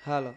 Halo.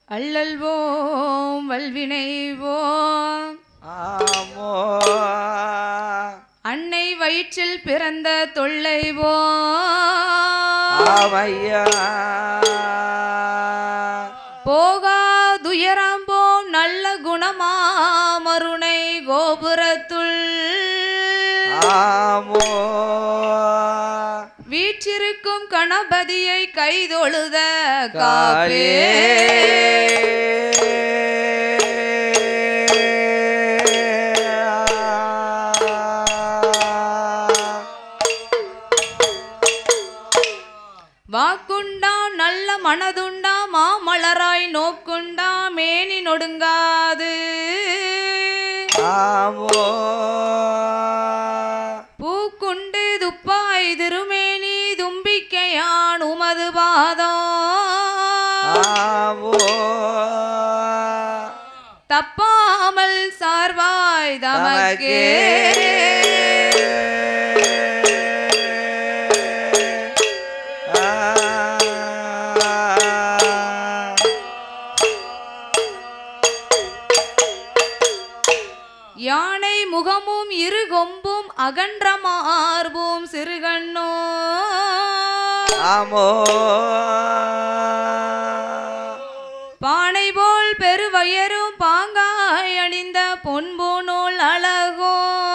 அல்லல்வோம் வல்வினைவோம் ஆமோ அன்னை வயிற்றில் பிறந்த தொல்லைவோம் ஆமையா போகாதுயரம்போம் நல்ல குணமாமருணை கோபுரத்துள் ஆமோ வீற்றிருக்கும் கணபதியை கைதொழுத காப்பே வாக்குண்டாம் நல்ல மனதுண்டாம் மாமலராய் நோக்குண்டாம் மேனி நொடுங்காது ஆமோ பூக்குண்டு துப்பாய் திருமேனி தும்பிக்கையான் உமது பாதம் ஆமோ தப்பாமல் சார்வாய் தமக்கே யானை முகமும் இரு கொம்பும் அகன்ற மார்பும் சிறுகண்ணோ ஆமோ பானை போல் பெருவயரும் பாங்காய் அணிந்த பொன்பூநூல் அழகோ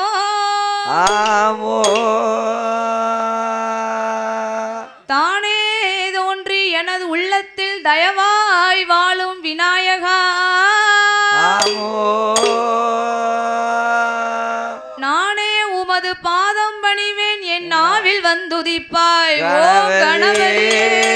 ஆமோ தானே தோன்றி எனது உள்ளத்தில் தயவாய் வாழும் விநாயகா ஆமோ நானே உமது பாதம் பணிவேன் என் நாவில் வந்துதிப்பாய் ஓம் கணபதி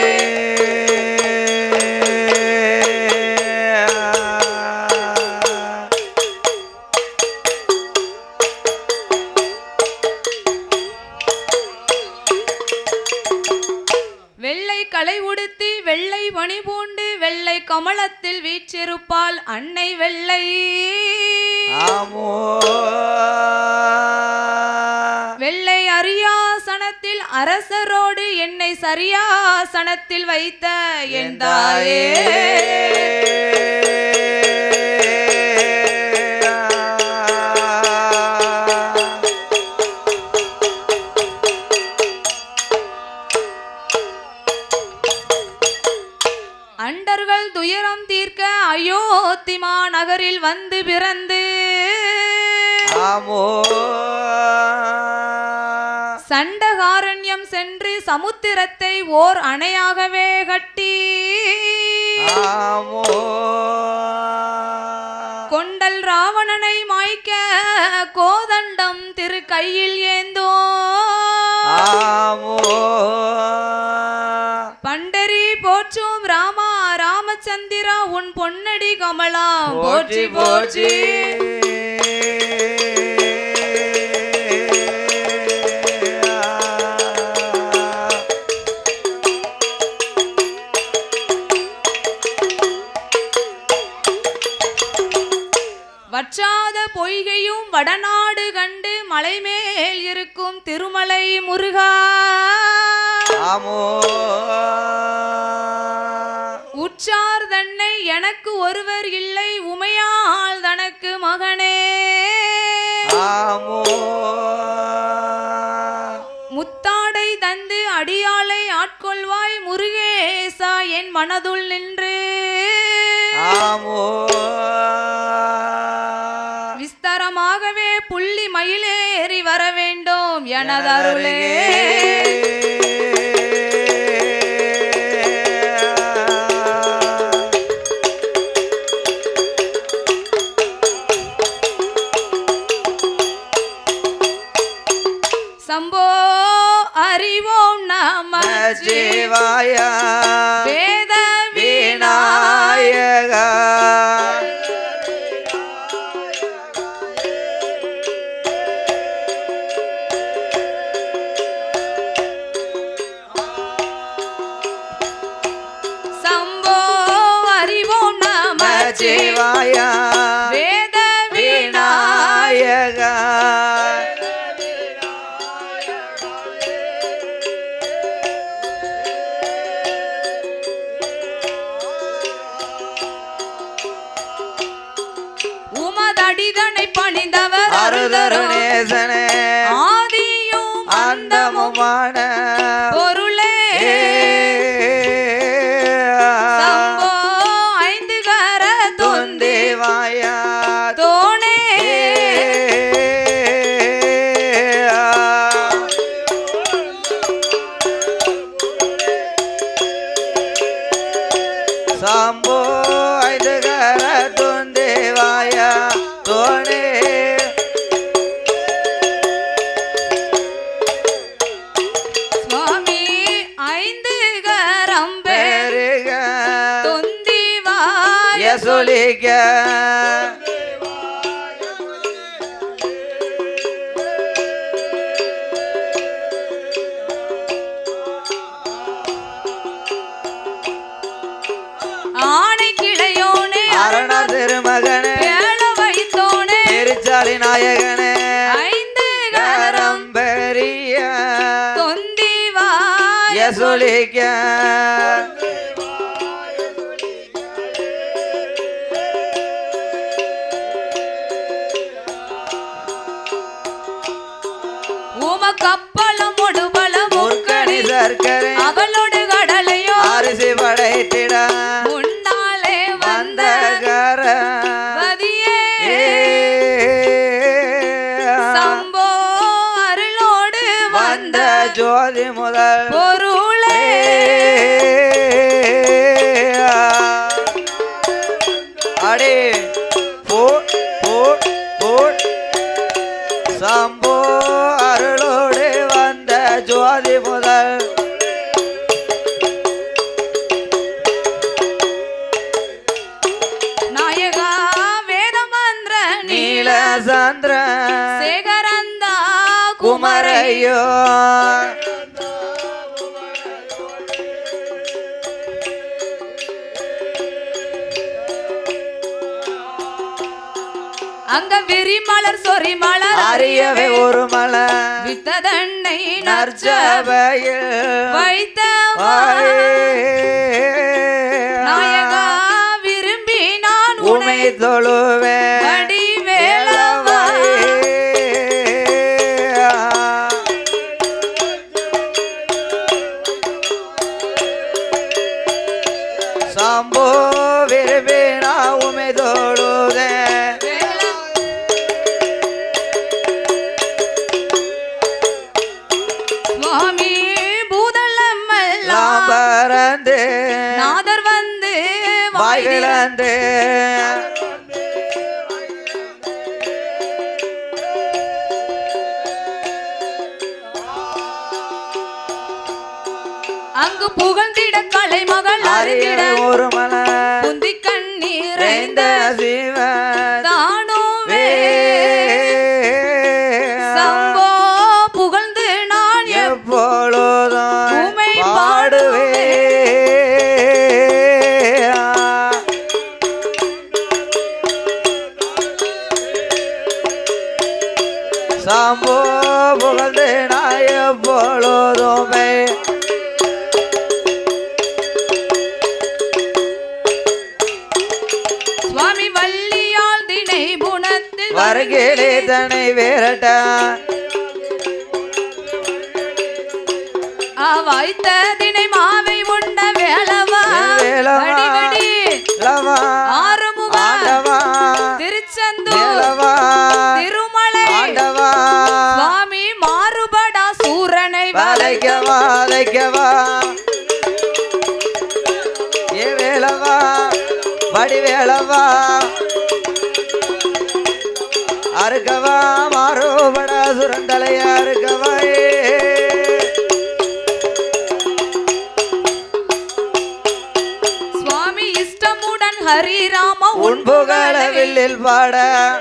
வெள்ளை களை உடுத்தி வெள்ளை பணி பூண்டு வெள்ளை கமலத்தில் வீற்றிருப்பாள் அன்னை வெள்ளை ஆமோ வெள்ளை அரியாசனத்தில் அரசரோடு என்னை சரியாசனத்தில் வைத்த என் தாயே அண்டர்கள் துயரம் தீர்க்க அயோத்திமா நகரில் வந்து பிறந்து ஆமோ சண்டகாரண்யம் சென்று சமுத்திரத்தை ஓர் அணையாகவே கட்டி ஆமோ கொண்டல் ராவணனை மாய்க்க கோதண்டம் திரு கையில் ஏந்தோ ஆமோ பண்டரி போற்றும் ராமா ராமச்சந்திரா உன் பொன்னடி கமலாம் போற்றி போற்றி வற்றாத பொய்கையும் வடநாடு கண்டு மலை மேல் இருக்கும் திருமலை முருகா ஆமோ உற்றார் தன்னை எனக்கு ஒருவர் இல்லை உமையாள் தனக்கு மகனே ஆமோ முத்தாடை தந்து அடியாளை ஆட்கொள்வாய் முருகேசா என் மனதுள் நின்று ஆமோ விஸ்தரமாகவே புள்ளி மயிலேறி வர வேண்டும் எனதருளே சம்போ அறிவோம் நம சிவாய வேத விநாயகா அடிதனை பணிந்தவர் அருதரு நேசனே ஆதியும் அந்தமுமான பொருளே சம்போ ஐந்து கர தொந்தேவாயா தோணே சம்போ ஐதுகர தொந்தேவாயா தோணே சுவாமி ஐந்து கரம்பே பெருக தொந்திவாய யசொலிக்க ஆணை கிளையோனே அரண திருமகனே வேள வைத்தோனே திருச்சாலி நாயகனே ஐந்து கரம் பெரிய தொந்திவாய யசொலிக்க உம கப்பலம் ஒடுபல முற்கணி சர்க்கரை அவளோடு கடலையோ அரிசி படைத்திட முன்னாலே வந்த வந்த கர பதியே சம்போ அருளோடு வந்த வந்த ஜோதி முதல் பொருளே அடே போட் போட் போட் சம்போ அருளோடு வந்த ஜோதி முதல் நாயகா வேதமந்திர நீல நீலசந்திர சேகரந்தா குமரையோ குமரையோ அங்க விரிமலர் சொறி மலர் அறியவே ஒரு மலை வித்ததன்னை நற்ச நற்சபையில் வைத்த நாயகா விரும்பி நான் உமை உனை தொழுவே வடிவேலவா சம்போ விரும்பினா உமை தொழுதே சுவாமி பூதளமெல்லாம் லாம்பரந்து நாதர் வந்து வாய்கிழந்து அங்கு புகழ்ந்திட கலை மகள் அறிய அறிந்திட ஒரு மலை புந்தி கண்ணீர் இந்த சிவன் தானோவே சம்போ புகழ்ந்து நான் எப்பொழுதும் உமை பாடுவே சம்போ புகழ்ந்து நான் எப்பொழுதுமே சுவாமி வள்ளியால் திணை புனத்தில் வருகிறே தனை வேரட்ட வாய்த்த திணை மாவை உண்ட வேளவா வேலவா வடிவடி லவா ஆறுமுக ஆண்டவா திருச்செந்தூர் வேலவா திருமலை ஆண்டவா சுவாமி மாறுபடா சூரனை வளைக்கவா வளைக்கவா ஏ வேலவா வடிவேலவா அறுக்கவா மாறுபடா சுரண்டலைய அறுக்கவா சுவாமி இஷ்டமுடன் ஹரிராம உன் புகழ வில்லில் பாட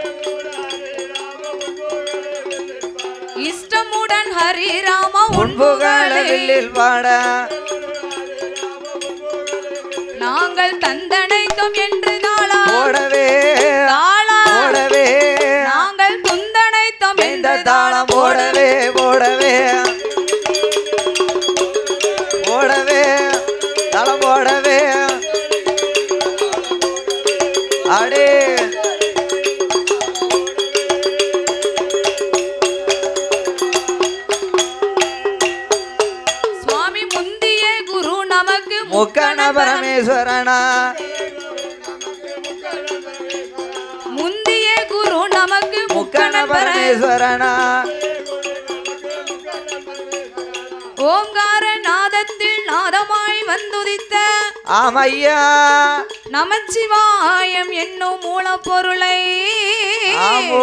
இஷ்டமுடன் ஹரிராம உன் புகழ வில்லில் பாட நாங்கள் தந்தனைத்தோம் என்று நாளா ஓடவே தாளா ஓடவே நாங்கள் துந்தனைத்தோம் இந்த என்று தாளம் ஓடவே ஓடவே ஓடவே தளம் ஓடவே அடே பரமேஸ்வரனா ஓங்கார நாதத்தில் நாதமாய் வந்துதித்த ஆமையா நமச்சிவாயம் என்னும் மூலப்பொருளை ஆமோ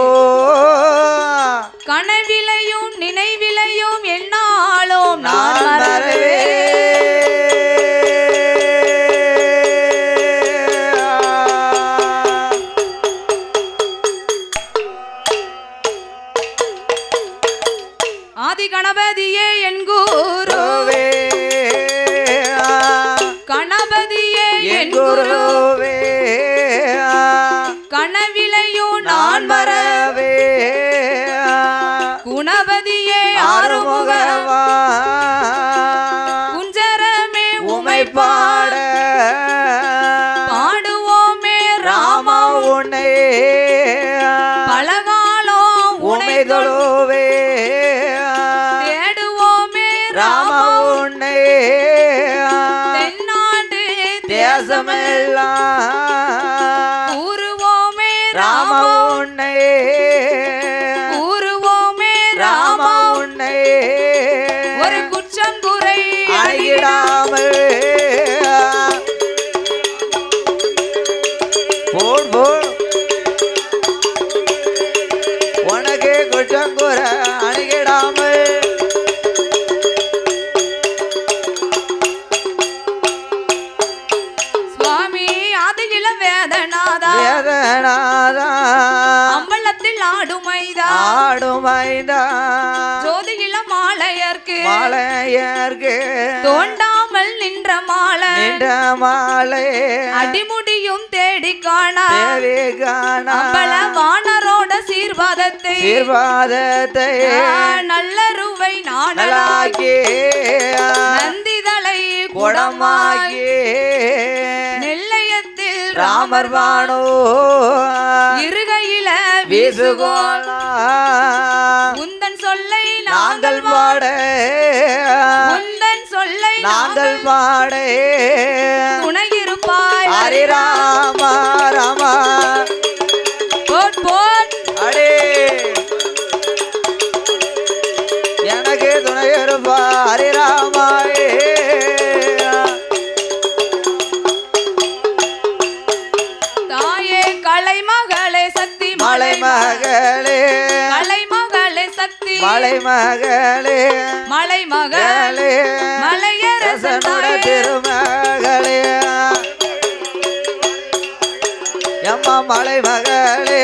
கனவிலையும் நினைவிலையும் என்னாலும் நான் நான் மறவே ஆதி கணபதியே என் குருவே கணபதியே என் குருவே கனவிலையும் நான் மறவே குணபதியே ஆறுமுகவா குஞ்சரமே உமை பாட பாடுவோமே ராமா உன்னை பலகாலம் உனை தொழுவே தேடுவோமே ராமா ராமா உன்னை தென்னாடு தேசமெல்லாம் கூறுவோமே ராமா ராமா உன்னை கூறுவோமே ராமா ராமா உன்னை ஒரு குற்றம் குறை அழகிடாமல் போல் போல் உனக்கு குற்றம் கூற அணுகிடாமல் சுவாமி ஆதிகில வேதநாதா வேதனாதா அம்பலத்தில் ஆடுமைதா ஆடுமைதா ஜோதிகில மாலையர்க்கு மாலையர்க்கு தோண்டாமல் நின்ற மாலை நின்ற மாலை அடிமுடியும் தேடி காண தேவி காண அம்பல வானரோட சீர்வாதத்தை சீர்வாதத்தை நல்லருவை நாடலாக்கி நலாக்கி நந்திதலை குடமாகி குடமாகி நெல்லையத்தில் ராமர் வானோ இருகையில வீசுகோள் வீசுகோளா உந்தன் சொல்லை நாங்கள் நாங்கள் பாட உந்தன் சொல்லை நாங்கள் பாட துணையிருப்பாய் ஹரி ராமா ராமா போட் போட் அடே எனக்கு துணையிருப்பா ஹரி ராமாயே தாயே கலை மகளே சக்தி மலை மகளே கலை மகளே சக்தி மலை மகளே மலை மகள் மகளே மலையரசன் ரசனுட தாயே. திருமகளே எம்மா மலை மகளே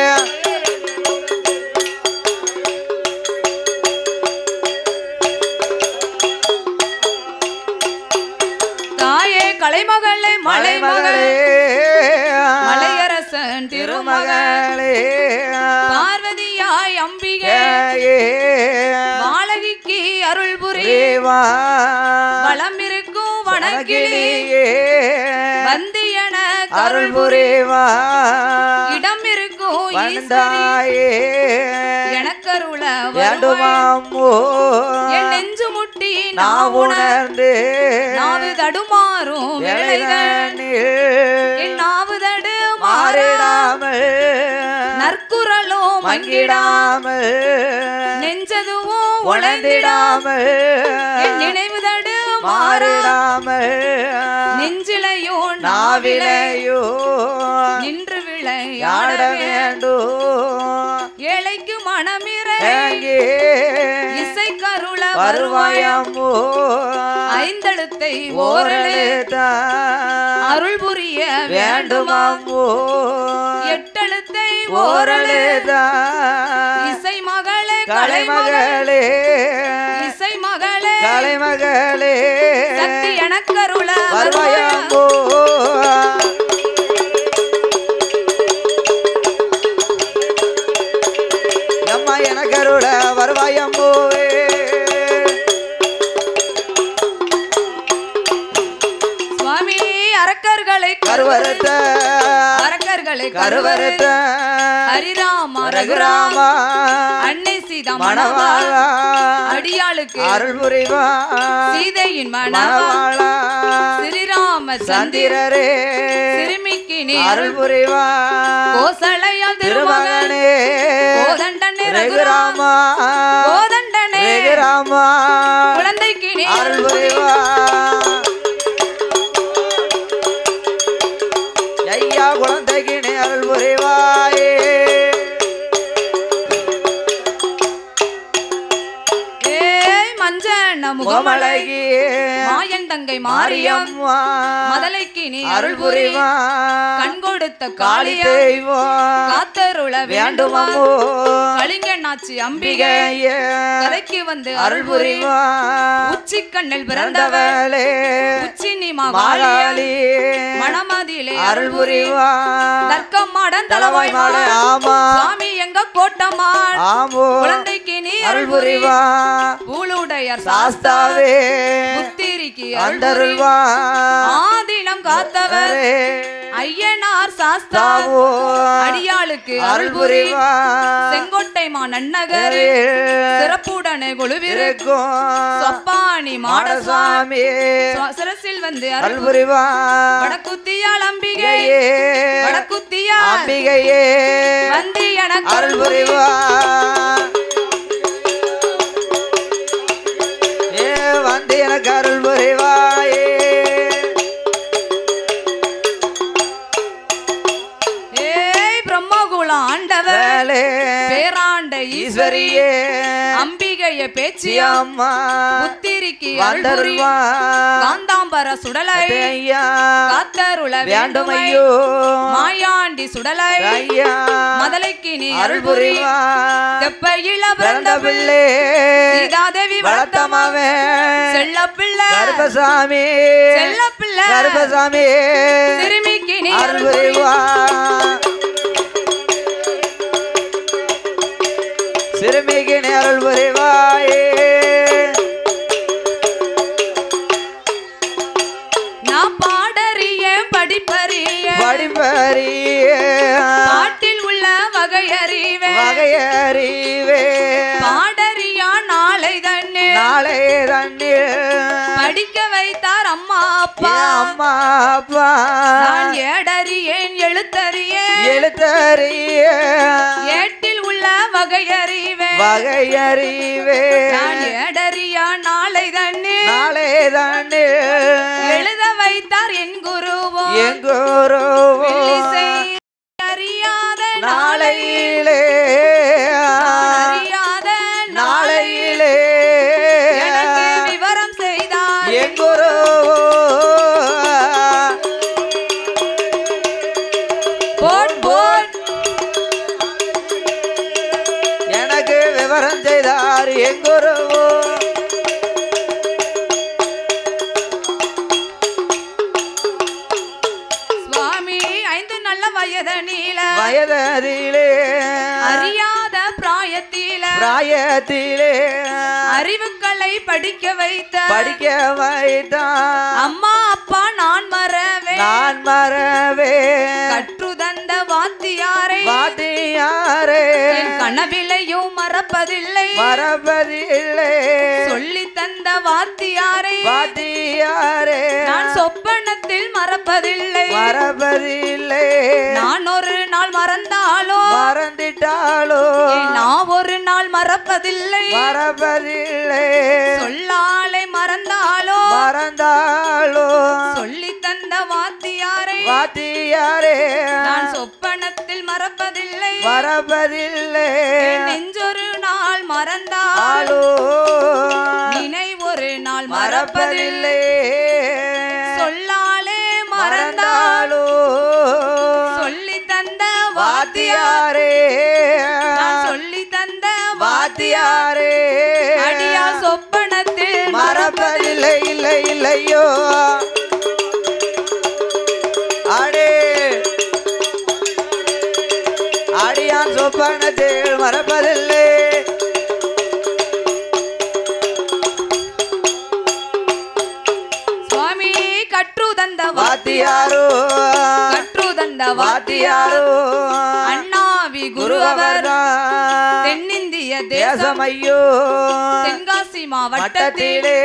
தாயே கலைமகளே மலை மகளே மகளே மலையரசன் திருமகள் திருமகளே பார்வதியாய் அம்பிகை மாலகிக்கு அருள் புரி தேவா வளம் இருக்கும் வனக்கிளி வந்தியன அருள் புரிவா இடம் இருக்கும் ஈஸ்வரி வந்தாயே எனக்கருள வருவாய். வேண்டுமாமோ என் நெஞ்சு முட்டி நான் நான் உணர்ந்து நாவு தடுமாறும் வேளைகள் என் நாவு தடு மாறிடாமல் நற்குரலும் மங்கிடாமல் மங்கிடாமல் நெஞ்சதுவும் உழைந்திடாமல் உணர்ந்திடாமல் என் நினைவு தடு மாறா மாறிடாமல் நெஞ்சிலையோ நாவிலையோ நாவிலையோ நின்று விளையாட யாட வேண்டும் ஏழைக்கு மனமிறை ஏங்கே இசை கருள வருவாயம் வருவாயம்மோ ஐந்தெழுத்தை ஓரளே ஓரழுத்தான் அருள் புரிய வேண்டுமா வேண்டுமாமோ எட்டெழுத்தை ஓரளே ஓரழுத்தான் இசை மகளே கலைமகளே இசை மகளே கலைமகளே சக்தி எனக்கருள வருவாயம்மோ அம்மா எனக்கருள வருவாயம்மோவே சுவாமி அரக்கர்களை கருவறுத்த அரக்கர்களை கருவறுத்த ஹரிராமா ரகுராமா அன்னை சீதா மணவாளா அடியாளுக்கு அருள் புரிவா சீதையின் மணவா மணவாளா ஸ்ரீராம சந்திர சந்திரரே சிறுமிக்கு நீ அருள் புரிவா கோசலையால் திருமகனே திருமகனே கோதண்டனே ரகுராமா கோதண்டனே ரகுராமா குழந்தைக்கு நீ அருள் புரிவா ஐயா குழந்தைக்கு நீ அருள் புரிவாயே முகமழகி மாயன் தங்கை மாரியம் மதலைக்கு நீ அருள் புரிவா கண் கொடுத்த காளியம் காத்தருள வேண்டுமா கலிங்கனாச்சி அம்பிகை கதைக்கு வந்து அருள் புரிவா உச்சி கண்ணில் பிறந்தவளே உச்சி நீ மகாளி மணமதியிலே அருள் புரிவா தர்க்கம் மாடன் தலவாய் மாட ஆமா சாமி எங்க கோட்டமான் ஆமோ குழந்தைக்கு நீ அருள் புரிவா பூளுடையர் சாஸ்தாவே புத்திரிக்கு அருள்வா ஆதினம் காத்தவரே ஐயனார் சாஸ்தாவோ அடியாளுக்கு அருள் புரிவா செங்கோட்டை மாநன்னகரே சிறப்புடனே கொலுவிருக்கும் சொப்பாணி மாடசாமி சிரசில் வந்து அருள் புரிவா வடக்குத்தியால் அம்பிகையே வடக்குத்தியா அம்பிகையே வந்து எனக்கு அருள் புரிவா வந்து எனக்கு அருள் புரிவாயே பிரம்மகுலம் ஆண்டவளே பேராண்ட ஈஸ்வரியே அம்பிகைய பேச்சி அம்மா புத்திரிக்கு அருள்வா காந்தாம்பர சுடலை காத்தருள வேண்டுமையோ மாயாண்டி சுடலை மதலைக்கு நீ அருள் புரிவா தெப்பையில பிறந்த பிள்ளை சீதாதேவி வளர்த்தமாவே செல்ல பிள்ளை கருப்பசாமி செல்ல பிள்ளை கருப்பசாமி சிறுமிக்கு நீ அருள் புரிவா சிறுமிக்கு நீ அருள் புரிவாயே நான் பாடறிய படிப்பறிய படிப்பறிய பாட்டில் உள்ள வகையறிவே வகையறிவே பாடறியா நாளை தண்ணே நாளை தண்ணே படிக்க வைத்தார் அம்மா அப்பா அம்மா அப்பா நான் ஏடறியேன் எழுத்தறியேன் எழுத்தறிய ஏட்டில் உள்ள வகையறிவே வகையறிவே நான் ஏடறியா நாளை தண்ணே நாளை தண்ணே எழுத வைத்தார் என் குருவோ என் குருவோ அறியாத நாளையிலே அறியாத நாளையிலே எனக்கு விவரம் செய்தார் என் குருவோ போட் போட் எனக்கு விவரம் செய்தார் என் குருவோ வயதிலே அறியாத பிராயத்திலே அறிவுக்களை படிக்க வைத்த அம்மா அப்பா நான் மறவே கற்று தந்த வாத்தியாரே என் கனவிலையும் மறப்பதில்லை சொல்லி தந்த வாத்தியாரே நான் சொப்பனத்தில் மறப்பதில்லை நான் ஒரு நாள் மறந்திட்டாலோ நான் ஒரு நாள் மறப்பதில்லை சொல்லாலை மறந்தாலோ சொல்லி தந்த வாத்தியாரே நான் சொப்பனத்தில் மறப்பதில்லை நெஞ்சொரு நாள் மறந்தாலோ நினைவொரு நாள் மறப்பதில்லை சொல்லாலே மறந்தாலோ சொல்லி தந்த வாத்தியாரே சொல்லி தந்த வாத்தியாரே அடியா சொப்பனத்தில் மறப்பதில்லை இல்லையோ அடே அடியான் சொப்பனத்தில் மறப்பதில்லை சுவாமி கற்று தந்த வாத்தியாரோ அண்ணாவி குருவர் தென்னிந்திய தேசமையோ தென்காசி மாவட்டத்திலே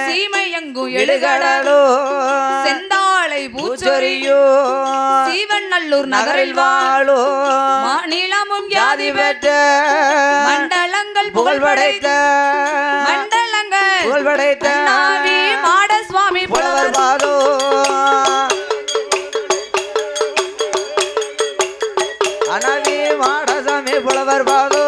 சீமையங்கு எழுகடலோ செந்தாளை பூச்சொரியோ சீவன் அலங்காநல்லூர் நகரில் வாழோ மாநிலமும் ஜாதி பெற்ற மண்டலங்கள் புகழ் படைத்த மண்டலங்கள் புகழ் படைத்த அண்ணாவி மாடசுவாமி புலவர் பாதோ அண்ணாவி மாடசாமி புலவர் பாதோ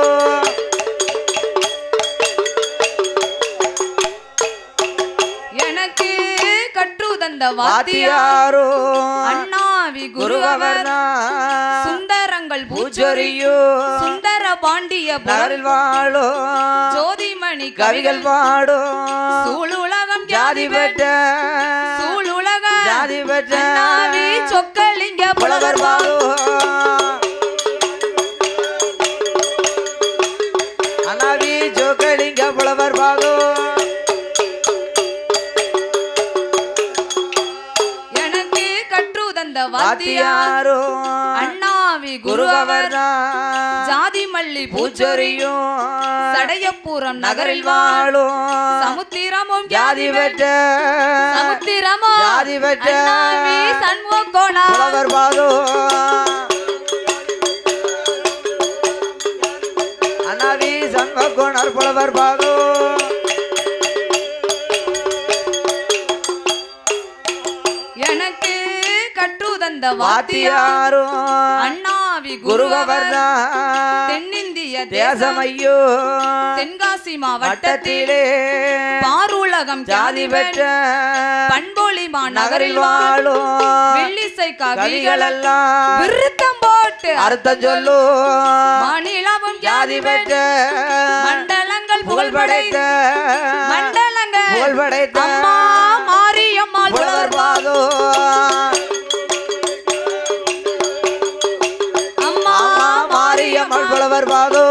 எனக்கு கற்றுதந்த வாத்தியாரோ அண்ணாவி குருவர் சுந்தரங்கள் பூச்சொரியோ சுந்தர பாண்டிய நகரில் வாழோ ஜோதிமணி கவிகள் பாடோ சூளுலகம் ஜாதி பெற்ற சூளுலக ஜாதி பெற்ற அண்ணாவி சொக்கலிங்க புலவர் பாதோ அண்ணாவி சொக்கலிங்க புலவர் பாதோ எனக்கு கற்றுதந்த வாத்தியாரோ அண்ணாவி குருவர் ஜாதி மல்லி பூச்சொரியும் சடையபுரம் நகரில் வாழோ சமுத்திரமும் ஜாதி பெற்ற சமுத்திரமும் ஜாதி பெற்ற அண்ணாவி சண்முகோணா புலவர் பாதோ அண்ணாவி சண்முகோணர் புலவர் பாதோ எனக்கு கற்றுதந்த வாத்தியாரோ அண்ணாவி குருவர் தென்னிந்திய தேசமையோ தென்காசி மாவட்டத்திலே வட்டத்திலே பாருலகம் ஜாதி பெற்ற பண்பொழி நகரில் நகரில் வாழோ வெள்ளிசை கவிகள் கவிகள் எல்லாம் விருத்தம் போட்டு அர்த்தம் சொல்லு மாநிலமும் ஜாதி பெற்ற மண்டலங்கள் புகழ் படைத்த மண்டலங்கள் புகழ் படைத்த அம்மா மாரியம்மாள் புலவர் பாதோ அம்மா மாரியம்மாள் புலவர் பாதோ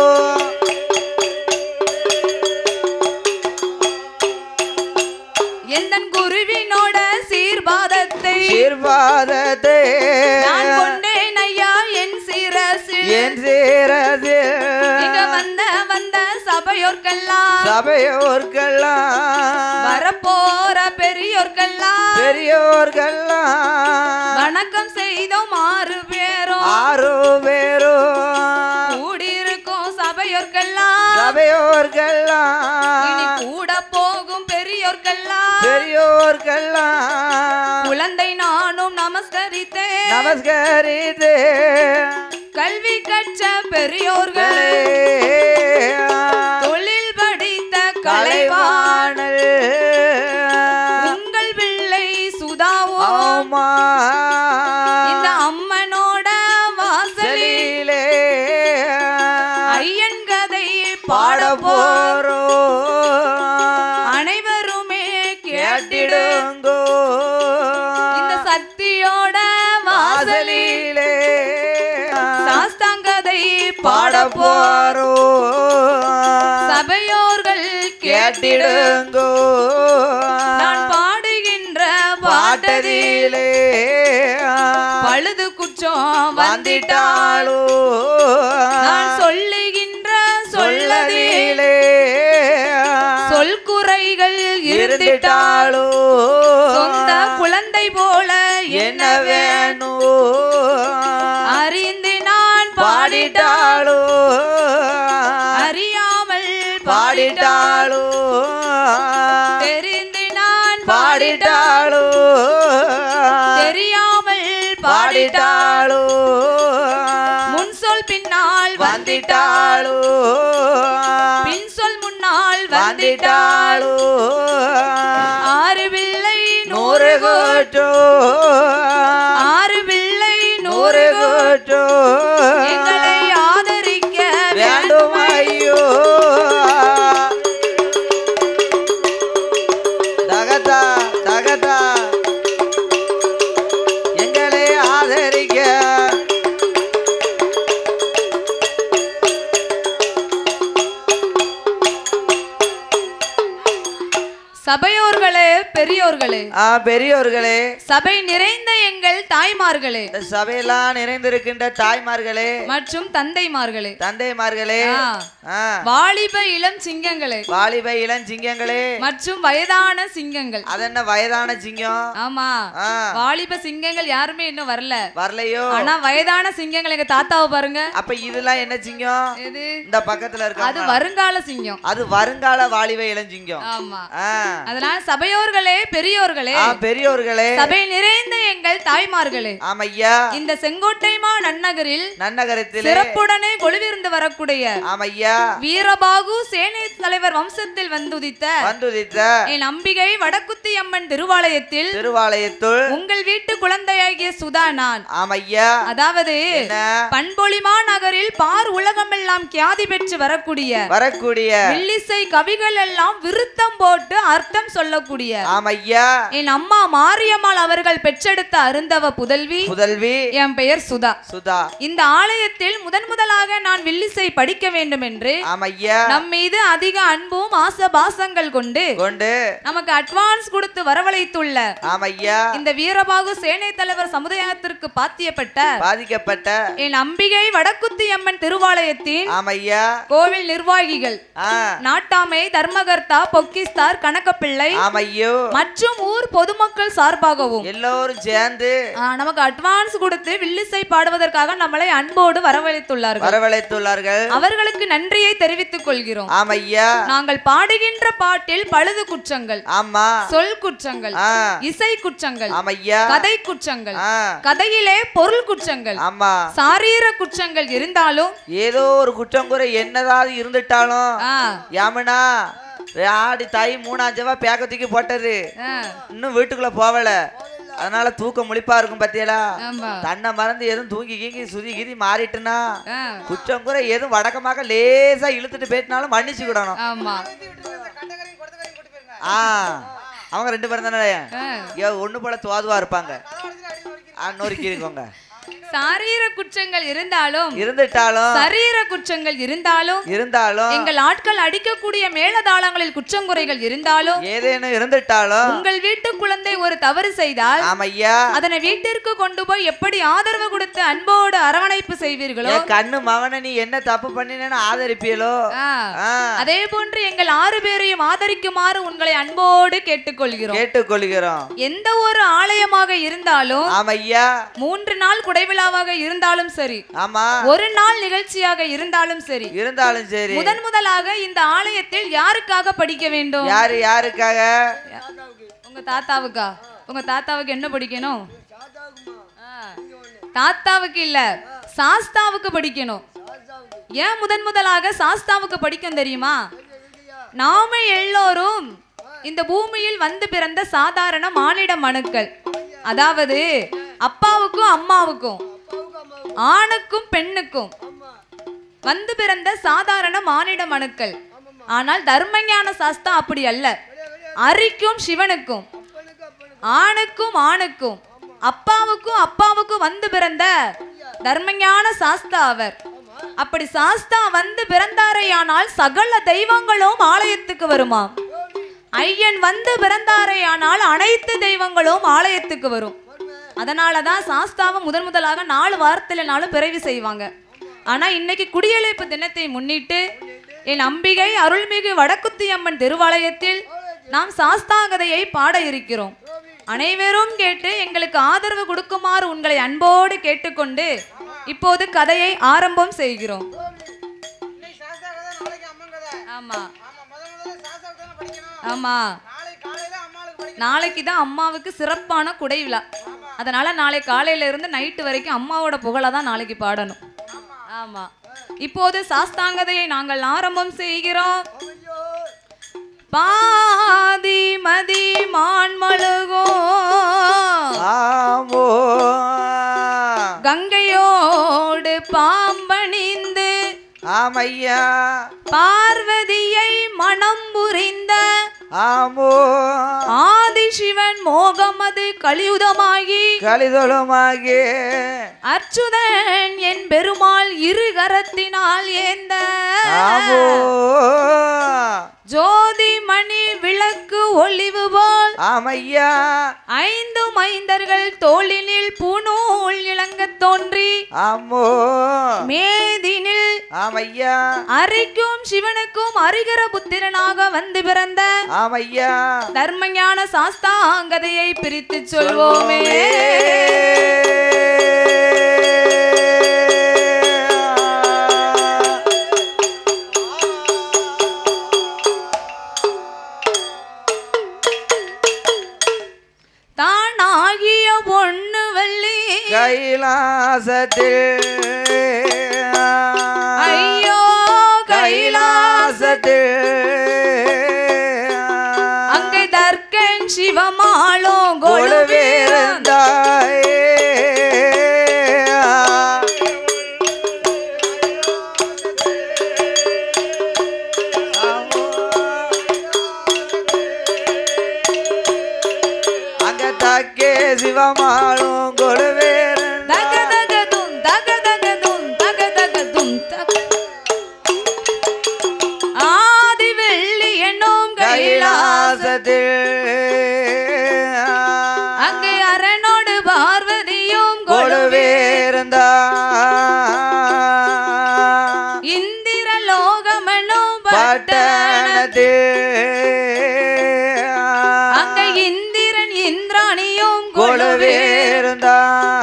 எந்தன் குருவினோட சீர்பாதத்தை சீர்பாதத்தை நான் கொண்டேன் ஐயா என் சிரசு என் சீரது இங்க வந்த சபையோர்க்கெல்லாம் சபையோர்கெல்லாம் வரப்போற பெரியோர்க்கெல்லாம் பெரியோர்கெல்லாம் வணக்கம் செய்தோம் 6 பேரும் 6 பேரும் கூடியிருக்கும் சபையோர்க்கெல்லாம் சபையோர்கெல்லாம் இனி கூட போகும் பெரியோர்க்கெல்லாம் பெரியோர்கெல்லாம் குழந்தை நானும் நமஸ்கரித்தேன் நமஸ்கரித்து கல்வி கற்ற பெரியோர்களே தொழில் படித்த கலைவாண கலைவாணல் உங்கள் பிள்ளை சுதாவோ ஆமா இந்த அம்மனோட வாசலில் சலிலே ஐயன் கதை பாட பாடப்போ போறோ அனைவருமே கேட்டிடு கேட்டிடுங்கோ இந்த சக்தியோட வாசலில் வாசலிலே சாஸ்தாங்கதை பாட பாடப்போ போறோ சபையோர்கள் கேட்டிடு கேட்டிடுங்கோ நான் பாடுகின்ற பாட்டதி பாட்டதிலே பழுது குற்றம் வந்திட்டாள் வந்திட்டாளோ நான் சொல்லுகின்ற சொல்லதி சொல்லதிலே சொல் குறைகள் இருந்திட்டாள் இருந்திட்டாளோ சொந்த குழந்தை போல என்ன என்ன வேணும் அறிந்து நான் பாடிட்டாள் பாடிட்டாளோ அறியாமல் பாடிட்டாளோ தெரிந்து நான் பாடிட்டாளோ தெரியாமல் பாடிட்டாளோ முன் சொல் பின்னால் வந்திட்டாளோ பின் சொல் முன்னால் வந்திட்டாளோ 6 பிள்ளை 100 கோட்டோ 6 பிள்ளை 100 கோட்டோ எங்களை ஆதரிக்க வேண்டும் ஐயோ தகதா தகதா எங்களை ஆதரிக்க சபையோர்களே பெரியோர்களே, பெரியோர்களே, சபை நிறைந்த எங்கள் தாய்மார்களே, சபையெல்லாம் நிறைந்திருக்கின்ற தாய்மார்களே மற்றும் தந்தைமார்களே, தந்தைமார்களே, வாலிப இளம் சிங்கங்களே, வாலிப இளம் சிங்கங்களே மற்றும் வயதான சிங்கங்கள். அதென்ன வயதான சிங்கம்? ஆமா, வாலிப சிங்கங்கள் யாருமே இன்னும் வரலையோ. ஆனா வயதான சிங்கங்கள் எங்க தாத்தாவை பாருங்க. அப்ப இதெல்லாம் என்ன சிங்கம்? இது இந்த பக்கத்துல இருக்கு, அது வருங்கால சிங்கம். அது வருங்கால வாலிப இளம் சிங்கம். ஆமா. அதனால சபையோர்களே, பெரியோர்களே, பெரியோர்களே, சபை நிறைந்த எங்கள் தாய்மார்களே, ஆமையா, இந்த செங்கோட்டைமா நன்னகரத்தில் சிறப்புடனே கொலுவிருந்து வரக்கூடிய ஆமையா வீரபாகு சேனை தலைவர் வம்சத்தில் வந்துதித்த என் அம்பிகை வடக்குத்தி அம்மன் திருவாலயத்தில் உங்கள் வீட்டு குழந்தையாகிய சுதா நான். ஆமையா, அதாவது பண்பொழிமா நகரில் பார் உலகமெல்லாம் கியாதி பெற்று வரக்கூடிய வில்லிசை கவிகள் எல்லாம் விருத்தம் போட்டு அர்த்தம் சொல்லக்கூடிய ஆமையா என் அம்மா மாரியம்மாள் அவர்கள் பெற்றெடுத்த அருந்தவ புதல்வி என் பெயர் சுதா. இந்த ஆலயத்தில் முதலாக நான் வில்லிசை படிக்க வேண்டும் என்று நம் மீது அதிக அன்பும் ஆசபாசங்கள் கொண்டு நமக்கு அட்வான்ஸ் கொடுத்து வரவழைத்துள்ள இந்த வீரபாகு சேனை தலைவர் சமுதாயத்திற்கு பாதிக்கப்பட்ட என் அம்பிகை வடக்குத்தி அம்மன் திருவாலயத்தின் கோவில் நிர்வாகிகள், நாட்டாமை, தர்மகர்த்தா, பொக்கிஸ்தார், கணக்கப்பிள்ளை மற்றும் ஊர் பொதுமக்கள் சார்பாகவும் எல்லோரும் சேர்ந்து நமக்கு அட்வான்ஸ் கொடுத்து வில்லிசை பாடுவதற்காக நம்மளை அன்போடு வரவழைத்துள்ளார்கள். அவர்களுக்கு நன்றியை தெரிவித்துக் கொள்கிறோம். நாங்கள் பாடுகின்ற பாட்டில் பழுது குற்றங்கள், சொல் குற்றங்கள், இசை குற்றங்கள், கதை குற்றங்கள், கதையிலே பொருள் குற்றங்கள், சாரீர குற்றங்கள் இருந்தாலும் ஏதோ ஒரு குற்றம் குறை என்னதாவது இருந்துட்டாலும் யாமனா ஆடி தாய் 3ஆம் ஜவா பேக்கத்துக்கு போட்டது இன்னும் வீட்டுக்குள்ள போவல, அதனால தூக்கம் முழிப்பா இருக்கும். பத்தியலா தன்னை மறந்து எதுவும் தூங்கி கீங்கி சுதி கீதி மாறிட்டுனா குற்றம் குறை எதுவும் வடக்கமாக லேசா இழுத்துட்டு போயிட்டுனாலும் மன்னிச்சுக்கிடணும். அவங்க 2 பேரும் தானே ஒண்ணு போல துவாதுவா இருப்பாங்க. நொறுக்கி இருக்கோங்க. சாரீர குற்றங்கள் இருந்தாலும் சரீர குற்றங்கள் இருந்தாலும் எங்கள் ஆட்கள் அடிக்கக்கூடிய மேலதாளங்களில் குற்றங்குறைகள் இருந்தாலும் ஏதேனும் இருந்துட்டாலும் உங்கள் வீட்டு குழந்தை ஒரு தவறு செய்தால் அதனை வீட்டிற்கு கொண்டு போய் எப்படி ஆதரவு கொடுத்து அன்போடு அரவணைப்பு செய்வீர்களோ, கண்ணு மகனை நீ என்ன தப்பு பண்ணினேன்னு ஆதரிப்பீங்களோ, அதே போன்று எங்கள் 6 பேரையும் ஆதரிக்குமாறு உங்களை அன்போடு கேட்டுக்கொள்கிறோம். எந்த ஒரு ஆலயமாக இருந்தாலும் 3 நாள் குடைவிழா இருந்தாலும் சரி, ஒரு நாள் நிகழ்ச்சியாக இருந்தாலும் சரி, முதலாக இந்த ஆலயத்தில் யாருக்காக படிக்க வேண்டும்? யாருக்காக? உங்க தாத்தாவுக்கா? உங்க தாத்தாவுக்கு என்ன படிக்கணும்? தாத்தாவுக்கு இல்ல, சாஸ்தாவுக்கு படிக்கணும். ஏன் முதலாக சாஸ்தாவுக்கு படிக்கும் தெரியுமா? நாம எல்லோரும் இந்த பூமியில் வந்து பிறந்த சாதாரண மானிட மனுக்கள். அதாவது அப்பாவுக்கும் அம்மாவுக்கும், ஆணுக்கும் பெண்ணுக்கும் வந்து பிறந்த சாதாரண மானிட மனுக்கள். ஆனால் தர்மஞான சாஸ்தா அப்படி அல்ல. அரிக்கும் சிவனுக்கும், ஆணுக்கும் ஆணுக்கும், அப்பாவுக்கும் வந்து பிறந்த தர்மஞான சாஸ்தா அவர். அப்படி சாஸ்தா வந்து பிறந்தாரையானால் சகல தெய்வங்களும் ஆலயத்துக்கு வருமாம். ஐயன் வந்து பிறந்தாரையானால் அனைத்து தெய்வங்களும் ஆலயத்துக்கு வரும். அதனாலதான் சாஸ்தாவை முதலாக 4 வாரத்திலனாலும் பிறவி செய்வாங்க. ஆனா இன்னைக்கு குடியழைப்பு தினத்தை முன்னிட்டு என் அம்பிகை அருள்மிகு வடக்குத்தி அம்மன் திருவாலயத்தில் நாம் சாஸ்தா கதையை பாட இருக்கிறோம். அனைவரும் கேட்டு எங்களுக்கு ஆதரவு கொடுக்குமாறு உங்களை அன்போடு கேட்டுக்கொண்டு இப்போது கதையை ஆரம்பம் செய்கிறோம். ஆமா, நாளைக்கு தான் அம்மாவுக்கு சிறப்பான குடை விழா. அதனால நாளை காலையில இருந்து நைட்டு வரைக்கும் அம்மாவோட புகழை தான் நாளைக்கு பாடணும். ஆமா, இப்போது சாஸ்தாங்கதையை நாங்கள் ஆரம்பம் செய்கிறோம். பாதி மதி மான்மழுகோ கங்கையோடு பாம்பணிந்து ஆமையா பார்வதியை மனம் புரிந்த ஆதிசிவன் மோகமது கலியுதமாகி அச்சுதன் என் பெருமாள் 2 கரத்தினால் ஏந்த ஜோதி மணி விளக்கு ஒளிவு போல் ஆமையா 5 மைந்தர்கள் தோளினில் பூநூல் இளங்கத் தோன்றி ஆமோ மேதினில் ஆமையா அரிக்கும் சிவனுக்கும் அரிகர புத்திரனாக வந்து பிறந்த ஆமையா தர்மஞான சாஸ்தாங்கதையை பிரித்து சொல்வோமே. தானாகிய பொண்ணு வள்ளி கைலாசத்தில் ஐயோ கைலாசத்தில் அங்கே தர்க்கன் சிவமாலும் கொழுவேறந்தாயே சிவமாளும் கொழுவேறன் தகதகதும் தகதகதும் தகதகதும் ஆதி வெள்ளி என்னும் கைலாசத்தில் அங்கே அரணோடு பார்வதியும் கொழுவேறந்தா இந்திர லோகமெனும் பட்டணத்தில் அங்கே இந்திரன் இந்திராணியும் கொழுவேறந்தா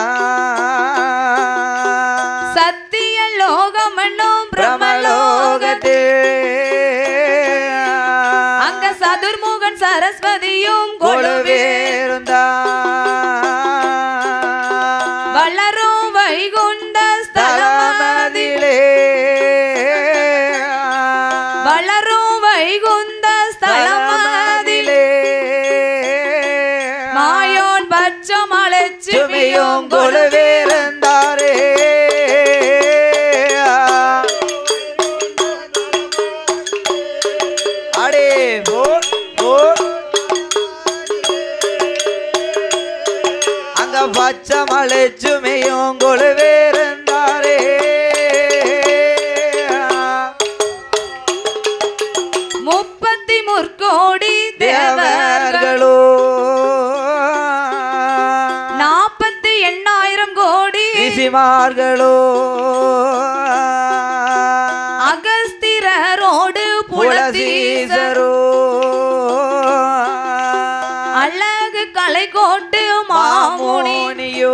சத்திய லோகமெனும் பிரமலோகத்தில் அங்க சதுர்முகன் சரஸ்வதியும் கொழுவேறந்தா வளரும் வைகுண்ட ஸ்தலமதிலே வளரும் வைகுண்ட ஸ்தலமதிலே மாயோன் பச்சமலட்சுமியும் கொழுவேறந்தாரே அடே அங்க பச்சமலட்சுமியும் கொழுவேறந்தாரே 30 கோடி தேவர்களோ 48,000 கோடி ரிஷிமார்களோ அகஸ்திரரோடு புலசீசரோ அழகு கலை கோட்டு மாமுனியோ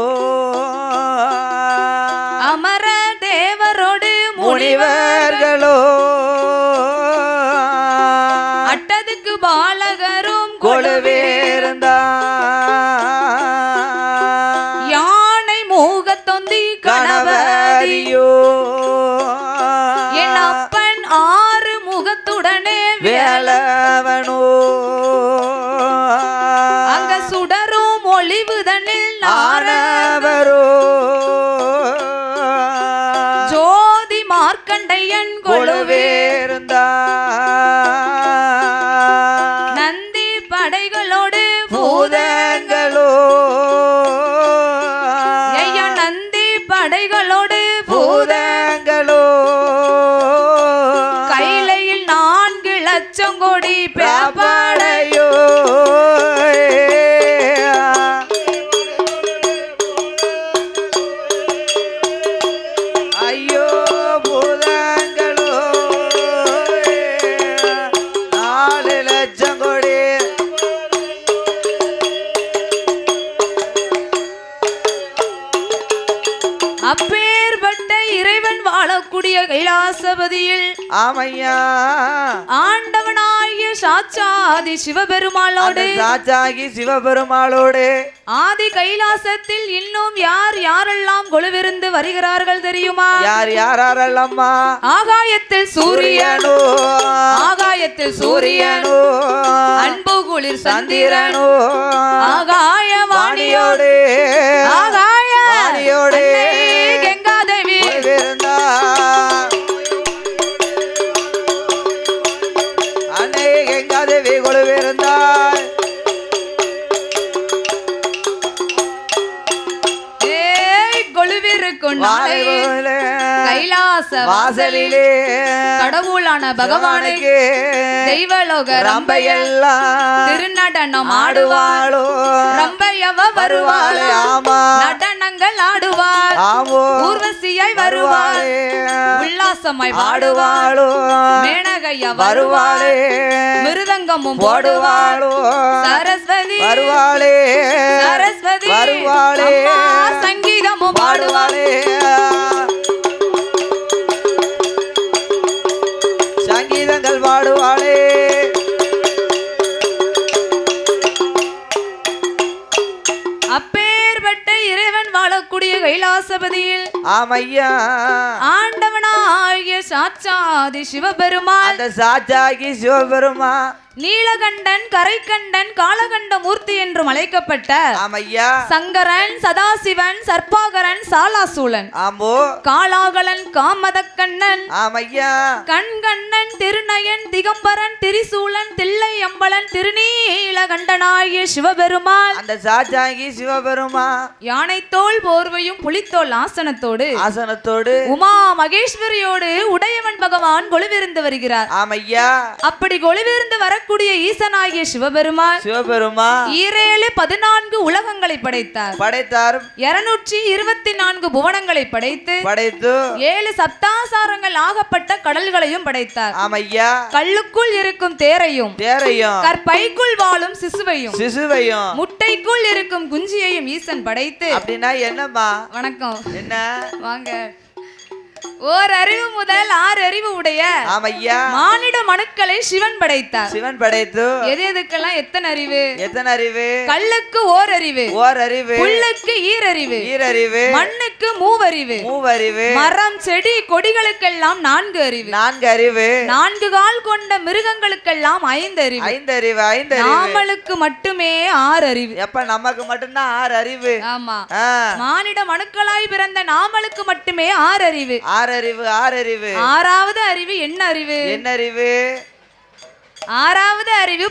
அமர தேவரோடு முனிவர்களோ அட்டதுக்கு பாலகரும் கொழுவேறந்தா யானை மூகத்தொந்தி கணவதியோ என் அப்பன் 6 முகத்துடனே வேலவனோ அங்க சுடரும் ஒளிவுதனில் நாரவரோ ஜோதி மார்க்கண்டையன் கொழுவேறந்தா நந்தி படைகளோடு பூதங்களோ ஐயா நந்தி படைகளோடு பூதங்களோ கைலையில் 4 லட்சம் கோடி படையோ ஐயோ பூதங்களோ 4 லட்சம் கோடி அப்பேற்பட்ட இறைவன் வாழக்கூடிய கைலாசபதியில் ஆமையா ஆண்டவனாகிய சாட்சாதி சிவபெருமாளோடு சாட்சாகி சிவபெருமாளோடு ஆதி கைலாசத்தில் இன்னும் யார் யாரெல்லாம் கொலுவிருந்து வருகிறார்கள் தெரியுமா? யார் யாரெல்லம்மா? ஆகாயத்தில் சூரியனோ, ஆகாயத்தில் சூரியனோ, அன்பு குளிர் சந்திரனோ, ஆகாய வாணியோடு, ஆகாய வாணியோடு கங்காதேவி அன்னை கங்காதேவி கொலுவிருந்தாள். கொலுவிருக்கும் கைலாச வாசலிலே கடவுளான பகவானுக்கு தெய்வலோக ரம்பையெல்லாம் திருநடனம் ஆடுவாளோ ரம்பையவ வருவாளே நடனங்கள் ஆடுவாள் ஊர்வசியாய் வருவாள் உல்லாசமாய் பாடுவாளோ மேனகையா வருவாளே மிருதங்கமும் போடுவாளோ சரஸ்வதி வருவாளே சரஸ்வதி வருவாளே சங்கீதமும் பாடுவாளே சங்கீதங்கள் பாடுவாளே அப்பேற்பட்ட இறைவன் வாழக்கூடிய கைலாசபதியில் ஆமையா ஆண்டவனாகிய சாட்சாதி சிவபெருமான் அந்த சாட்சாகி சிவபெருமா நீலகண்டன் கரைக்கண்டன் காலகண்ட மூர்த்தி என்றும் அழைக்கப்பட்ட ஆமையா சங்கரன் சதாசிவன் சர்பாகரன் சாலாசூலன் ஆம்போ காலாகலன் காமதக்கண்ணன் ஆமையா கண்கண்ணன் திருநயன் திகம்பரன் திரிசூலன் தில்லை அம்பலன் திருநீலகண்டனாகிய சிவபெருமான் அந்த சாட்சாகி சிவபெருமா யானைத்தோல் போர்வையும் புலித்தோல் ஆசனத்தோடு உமா மகேஸ்வரியோடு உடையவன் பகவான் கொலுவிருந்து வருகிறார் ஆமையா அப்படி கொலுவிருந்து வரக்கூடிய ஈசனாகிய சிவபெருமான் 14 உலகங்களை படைத்தார் 224 புவனங்களை படைத்து 7 சப்தாசாரங்கள் ஆகப்பட்ட கடல்களையும் படைத்தார் ஆமையா கல்லுக்குள் இருக்கும் தேரையும் கற்பைக்குள் வாழும் சிசுவையும் முட்டைக்குள் இருக்கும் குஞ்சியையும் ஈசன் படைத்து அப்படின்னா என்னம்மா வணக்கம் என்ன வாங்க ஓர் அறிவு முதல் 6 அறிவு உடைய மானிட மனுக்களை சிவன் படைத்தார் எது எதுக்கெல்லாம் எத்தனை அறிவு கல்லுக்கு ஓர் அறிவு புல்லுக்கு ஈரறிவு மண்ணுக்கு மூவறிவு மரம் செடி கொடிகளுக்கெல்லாம் 4 அறிவு 4 கால் கொண்ட மிருகங்களுக்கெல்லாம் 5 அறிவு நாமளுக்கு மட்டுமே 6 அறிவு எப்ப நமக்கு மட்டும்தான் 6 அறிவு ஆமா மானிட மனுக்களாய் பிறந்த நாமளுக்கு மட்டுமே 6 அறிவு ஆறாவது அறிவு என்ன அறிவு ஆறாவது அறிவு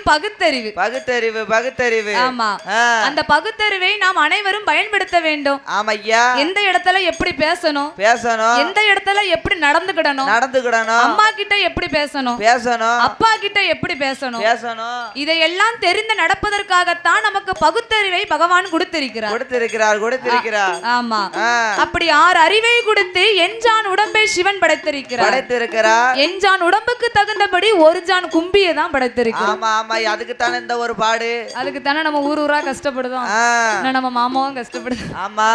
பகுத்தறிவு ஆமா அந்த பகுத்தறிவை நாம் அனைவரும் பயன்படுத்த வேண்டும் ஆமையா எந்த இடத்துல எப்படி பேசணும் எந்த இடத்துல எப்படி நடந்துக்கிடணும் அம்மா கிட்ட எப்படி பேசணும் அப்பா கிட்ட எப்படி பேசணும் இதையெல்லாம் தெரிந்து நடப்பதற்காகத்தான் நமக்கு பகுத்தறிவை பகவான் கொடுத்திருக்கிறார் ஆமா அப்படி 6 அறிவை கொடுத்து எஞ்சான் உடம்பை சிவன் படைத்திருக்கிறார் எஞ்சான் உடம்புக்கு தகுந்தபடி ஒரு ஜான் கும்பியை அதுக்கு தானே இந்த ஒரு பாடு அதுக்கு தானே நம்ம ஊரா கஷ்டப்படுதோம் நம்ம மாமாவும் கஷ்டப்படுது ஆமா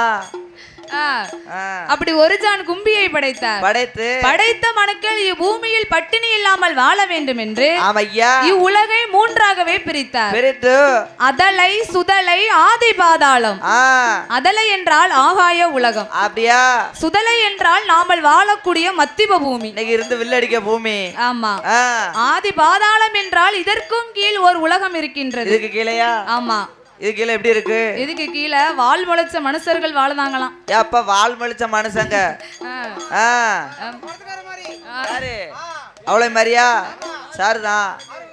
அப்படி ஒரு ஜான் கும்பியை படைத்த மனுக்கள் இப்பூமியில் பட்டினி இல்லாமல் வாழ வேண்டும் என்று இவ்வுலகை 3ஆகவே பிரித்தார் அதலை சுதலை ஆதி பாதாளம் அதலை என்றால் ஆகாய உலகம் அப்படியா சுதலை என்றால் நாமல் வாழக்கூடிய மத்திய பூமி இருந்து வில்லடிக்க பூமி ஆமா ஆதி பாதாளம் என்றால் இதற்கும் கீழ் ஒரு உலகம் இருக்கின்றது இதுக்கு கீழயா ஆமா இது கீழே எப்படி இருக்கு இதுக்கு கீழே வால் முளைச்ச மனுஷர்கள் வாழதாங்களாம் அப்ப வால் முளைச்ச மனுஷங்க அவ்வளவு மாதிரியா சாருதான்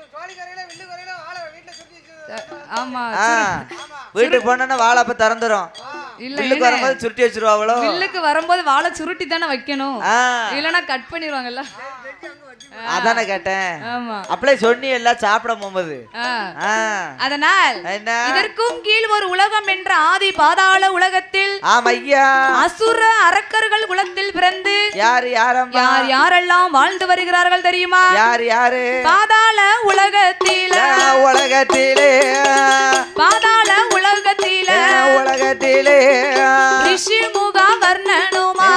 ஆமா வீட்டுக்கு போனா வாழை அப்ப திறந்துரும் வில்லுக்கு வரும்போது சுருட்டி வச்சிருவாங்களோ வில்லுக்கு வரும்போது வாழை சுருட்டி தானே வைக்கணும் இல்லன்னா கட் பண்ணிடுவாங்கல்ல அதானே கேட்டேன் அப்படியே சொன்னி எல்லாம் சாப்பிட போகும்போது அதனால் இதற்கும் கீழ் ஒரு உலகம் என்ற ஆதி பாதாள உலகத்தில் அசுர அரக்கர்கள் குலத்தில் பிறந்து யாரெல்லாம் வாழ்ந்து வருகிறார்கள் தெரியுமா யாரு பாதாள உலகத்திலே பாதாள உலகத்திலே ரிஷி முக வர்ணனுமா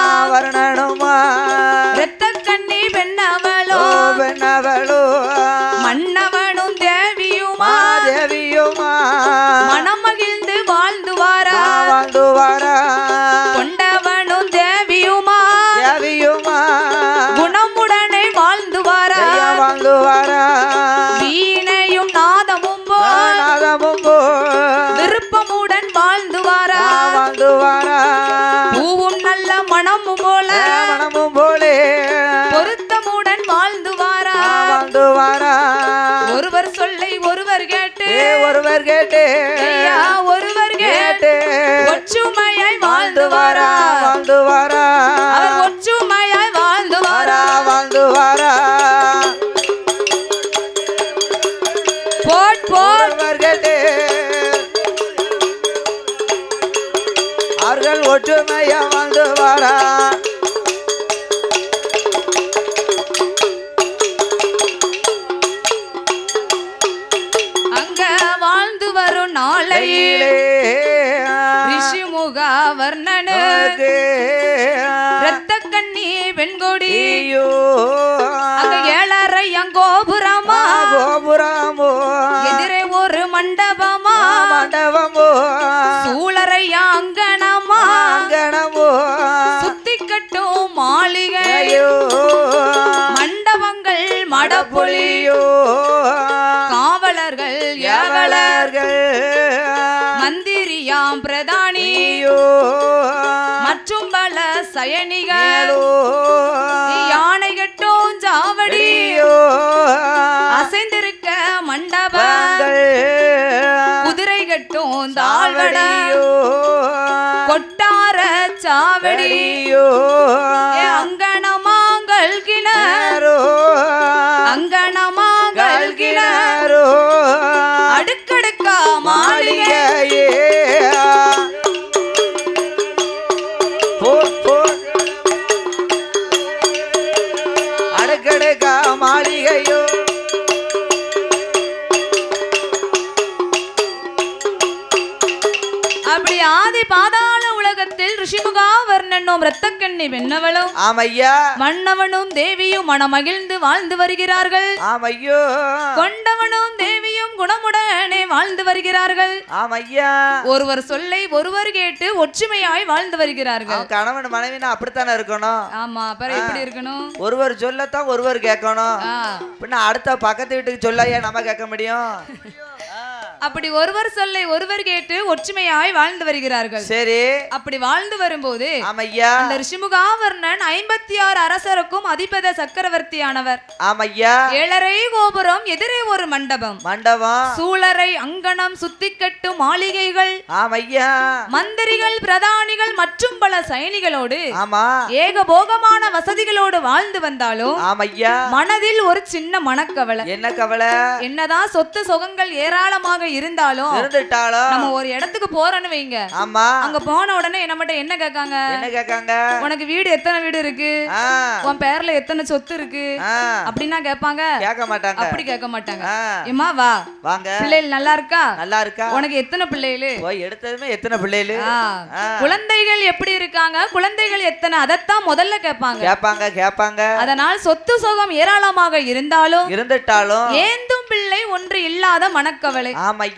இரத்த கண்ணி பெண்ணவளோ மன்னவனும் தேவியுமா மனம் மகிழ்ந்து வாழ்ந்து வாரா கொண்டவனும் தேவியுமா குணமுடனே வாழ்ந்து வாரா வீணையும் நாதமும் விருப்பமுடன் வாழ்ந்து வாரா பூவும் நல்ல மனமும் போல பொருத்தமுடன் வாழ்ந்து வாரா ஒருவர் சொல்லை ஒருவர் கேட்டு ஒருவர் கேட்டு ஒற்றுமையாய் வாழ்ந்து வாரா அவர் ஒற்றுமையாய் கொண்டு வாரா அங்க வாழ்ந்து வரும் நாளையிலே ரிஷிமுக வர்ணனுக்கு ரத்த கண்ணி வெண்கொடி அங்க 7.5 கோபுரமா கோபுரமோ எதிரே ஒரு மண்டபமா மண்டபமோ சூழறையா அங்கனமா அங்கனமோ சுத்தி கட்டும் மாளிகையோ மண்டபங்கள் மடப்புலியோ காவலர்கள் ஏவலர்கள் மந்திரியாம் பிரதானியோ மற்றும் பல சயனிகளோ யானை கட்டும் ஜாவடியோ அசைந்திருக்க மண்டபங்கள் குதிரை கட்டும் தாழ்வடியோ கொட்டார சாவடியோ அங்கனமாங்கள் கிணறோ அங்கனமாங்கள் கிணறோ அடுக்கடுக்கா மாளிகையே அடுக்கடுக்கா மாளிகையோ அப்படி ஆதி பாதாள உலகத்தில் ரிஷிமுகா வர்ணனும் ரத்தக்கண்ணி வெண்ணவளும் ஆமையா மன்னவனும் தேவியும் மனமகிழ்ந்து வாழ்ந்து வருகிறார்கள். ஆமையோ கொண்டவனும் தேவியும் குணமுடனே வாழ்ந்து வருகிறார்கள். ஆமையா ஒருவர் சொல்லை ஒருவர் கேட்டு ஒற்றுமையாய் வாழ்ந்து வருகிறார்கள். கணவன் மனைவினா அப்படித்தானே இருக்கணும். ஆமா, அப்புறம் எப்படி இருக்கணும்? ஒருவர் சொல்லத்தான் ஒருவர் கேட்கணும். பின்ன அடுத்த பக்கத்து வீட்டுக்கு சொல்லாயா நம்ம கேட்க முடியும்? அப்படி ஒருவர் சொல்லை ஒருவர் கேட்டு ஒற்றுமையாய் வாழ்ந்து வருகிறார்கள். சரி, அப்படி வாழ்ந்து வரும்போது ஆமையா அந்த ரிஷிமுகாவர்ணன் 56 அரசருக்கும் அதிபத சக்கரவர்த்தியானவர். ஆமையா 7.5 கோபுரம், எதிரே ஒரு மண்டபம், சூழரை அங்கணம், சுத்திக்கட்டு மாளிகைகள், ஆமையா மந்திரிகள், பிரதானிகள் மற்றும் பல சைனிகளோடு ஆமா ஏகபோகமான வசதிகளோடு வாழ்ந்து வந்தாலும் ஆமையா மனதில் ஒரு சின்ன மனக்கவலை. என்ன கவலை? என்னதான் சொத்து சுகங்கள் ஏராளமாக இருந்தாலும் நம்ம ஒரு இடத்துக்கு போறோம்னு வைங்க, ஆமா அங்க போன உடனே நம்மகிட்ட என்ன கேட்காங்க? உனக்கு வீடு எத்தனை வீடு இருக்கு, உன் பேர்ல எத்தனை சொத்து இருக்கு அப்படின்னா கேட்பாங்க? கேட்க மாட்டாங்க. அப்படி கேட்க மாட்டாங்க. ஏமா வா வாங்க, பிள்ளைகள் நல்லா இருக்கா? நல்லா இருக்கா. உனக்கு எத்தனை பிள்ளைகள்? எடுத்ததுமே எத்தனை பிள்ளைகள்? குழந்தைகள் எப்படி இருக்காங்க, குழந்தைகள் எத்தனை, அதத்தான் முதல்ல கேட்பாங்க. அதனால் சொத்து சுகம் ஏராளமாக இருந்தாலும் ஏந்தும் பிள்ளை ஒன்று இல்லாத மனக்கவலை.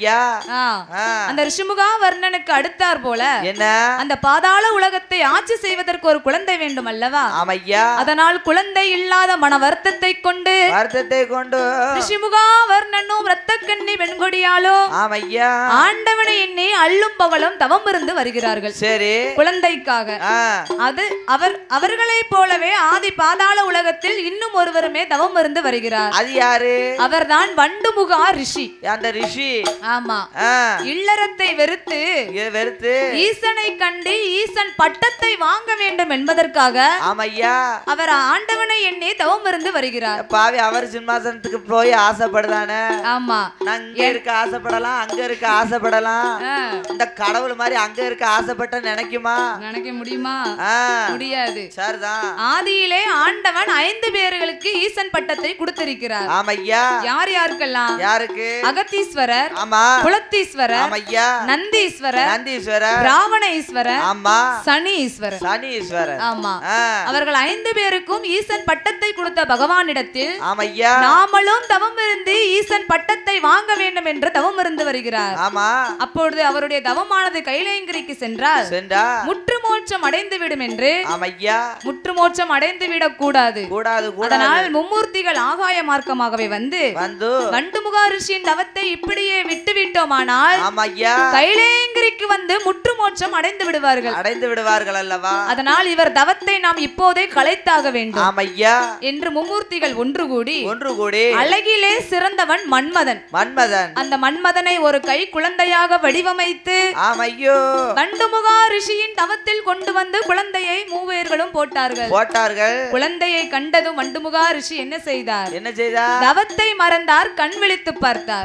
அந்த ரிஷிமுகாவர்ணனுக்கு அடுத்தார் போல என்ன, அந்த பாதாள உலகத்தை ஆட்சி செய்வதற்கு ஒரு குழந்தை வேண்டும் அல்லவா? அதனால் குழந்தை இல்லாத மன வருத்தத்தை கொண்டு ரிஷிமுகாவர்ணனும் ரத்தக்கண்ணி வெண்கொடியாலோ ஆண்டவனை எண்ணி அள்ளும் பகலும் தவம் இருந்து வருகிறார்கள். சரி, குழந்தைக்காக. அது அவர்களைப் போலவே ஆதி பாதாள உலகத்தில் இன்னும் ஒருவருமே தவம் இருந்து வருகிறார். அது யாரு? அவர்தான் வண்டுமுகா ரிஷி. அந்த ரிஷி ஆமா இல்லறத்தை வெறுத்து ஈசனை கண்டு ஈசன் பட்டத்தை வாங்க வேண்டும் என்பதற்காக அவர் ஆண்டவனை எண்ணி தவம் இருந்து வருகிறார். பாவி, அவர் சிம்மாசனத்துக்கு போய் ஆசைப்படுதானே? ஆமா, அங்க இருக்க ஆசைப்படலாம், அங்க இருக்க ஆசைப்படலாம். இந்த கடவுள் மாதிரி அங்க இருக்க ஆசைப்பட்ட நினைக்க முடியுமா? முடியாது. சரிதான். ஆதியிலே ஆண்டவன் 5 பேர்களுக்கு ஈசன் பட்டத்தை கொடுத்திருக்கிறார். ஆமையா. யார் யாருக்கெல்லாம்? யாருக்கு? அகத்தீஸ்வரர், குலத்தீஸ்வரர், நந்தீஸ்வரர், ராவணஈஸ்வரர், சனீஸ்வரர். ஆமா, அவர்கள் 5 பேருக்கும் ஈசன் பட்டத்தை கொடுத்த பகவானிடத்தில் நாமளும் தவம் இருந்து ஈசன் பட்டத்தை வாங்க வேண்டும் என்று தவம் இருந்து வருகிறார். அப்பொழுது அவருடைய தவமானது கைலேங்கிரிக்கு சென்றால் முற்று மோட்சம் அடைந்து விடும் என்று. முற்று மோட்சம் அடைந்து விடக் கூடாது. அதனால் மும்மூர்த்திகள் ஆகாய மார்க்கமாகவே வந்து வண்டுமுகா ரிஷியின் தவத்தை இப்படியே விட்டு விட்டோமானால் கைலேங்கிரிக்கு வந்து முற்று மோட்சம் அடைந்து விடுவார்கள் அல்லவா? அதனால் இவர் தவத்தை நாம் இப்போதே கலைத்தாக வேண்டும் என்று மும்மூர்த்திகள் ஒன்று கூடி அழகிலே சிறந்தவன் மன்மதன். அந்த மன்மதனை ஒரு கை குழந்தையாக வடிவமைத்து வண்டுமுகா ரிஷியின் தவத்தில் கொண்டு வந்து குழந்தையை மூவேர்களும் போட்டார்கள். குழந்தையை கண்டதும் வண்டுமுகா ரிஷி என்ன செய்தார்? தவத்தை மறந்தார், கண் விழித்து பார்த்தார்.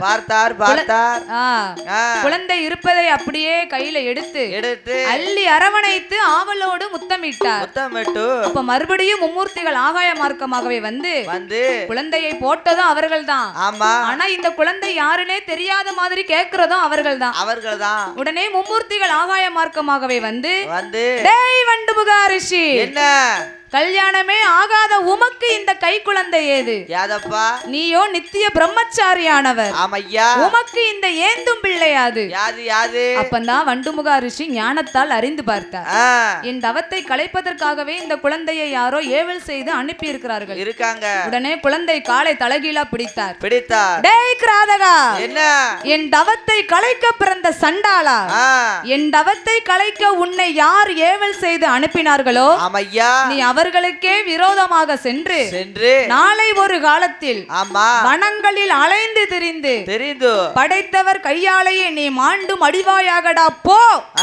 குழந்தை இருப்பதை அப்படியே கையில எடுத்து அள்ளி அரவணைத்து ஆவலோடு முத்தமிட்டார். அப்ப மறுபடியும் மும்மூர்த்திகள் ஆகாய மார்க்கமாகவே வந்து குழந்தையை போட்டதும் அவர்கள் தான். ஆனா இந்த குழந்தை யாருன்னே தெரியாத மாதிரி கேட்கிறதும் அவர்கள் தான். உடனே மும்மூர்த்திகள் ஆகாய மார்க்கமாகவே வந்து டேய் வண்டுமுகா ரிஷி, என்ன கல்யாணமே ஆகாத உமக்கு இந்த கை குழந்தை ஏது? யாதப்பா, நீயோ நித்திய பிரம்மச்சாரியானவர். ஆமையா, உமக்கு இந்த ஏந்தும் பிள்ளையாது? யாது. அப்பந்தான் வண்டுமுகா ரிஷி ஞானத்தால் அறிந்து பார்த்தார். என் தவத்தை கலைப்பதற்காகவே இந்த குழந்தையை யாரோ ஏவல் செய்து அனுப்பி இருக்கிறார்கள். உடனே குழந்தை காலை தலைகீழா பிடித்தார். டேய் கிராதகா, என்ன என் தவத்தை கலைக்க பிறந்த சண்டாளா, என் தவத்தை கலைக்க உன்னை யார் ஏவல் செய்து அனுப்பினார்களோ நீ அவர்களுக்கே விரோதமாக சென்று நாளை ஒரு காலத்தில் வனங்களில் அலைந்து திரிந்து படைத்தவர் கையாலேயே நீ மாண்டும் அடிவாயாகடா போ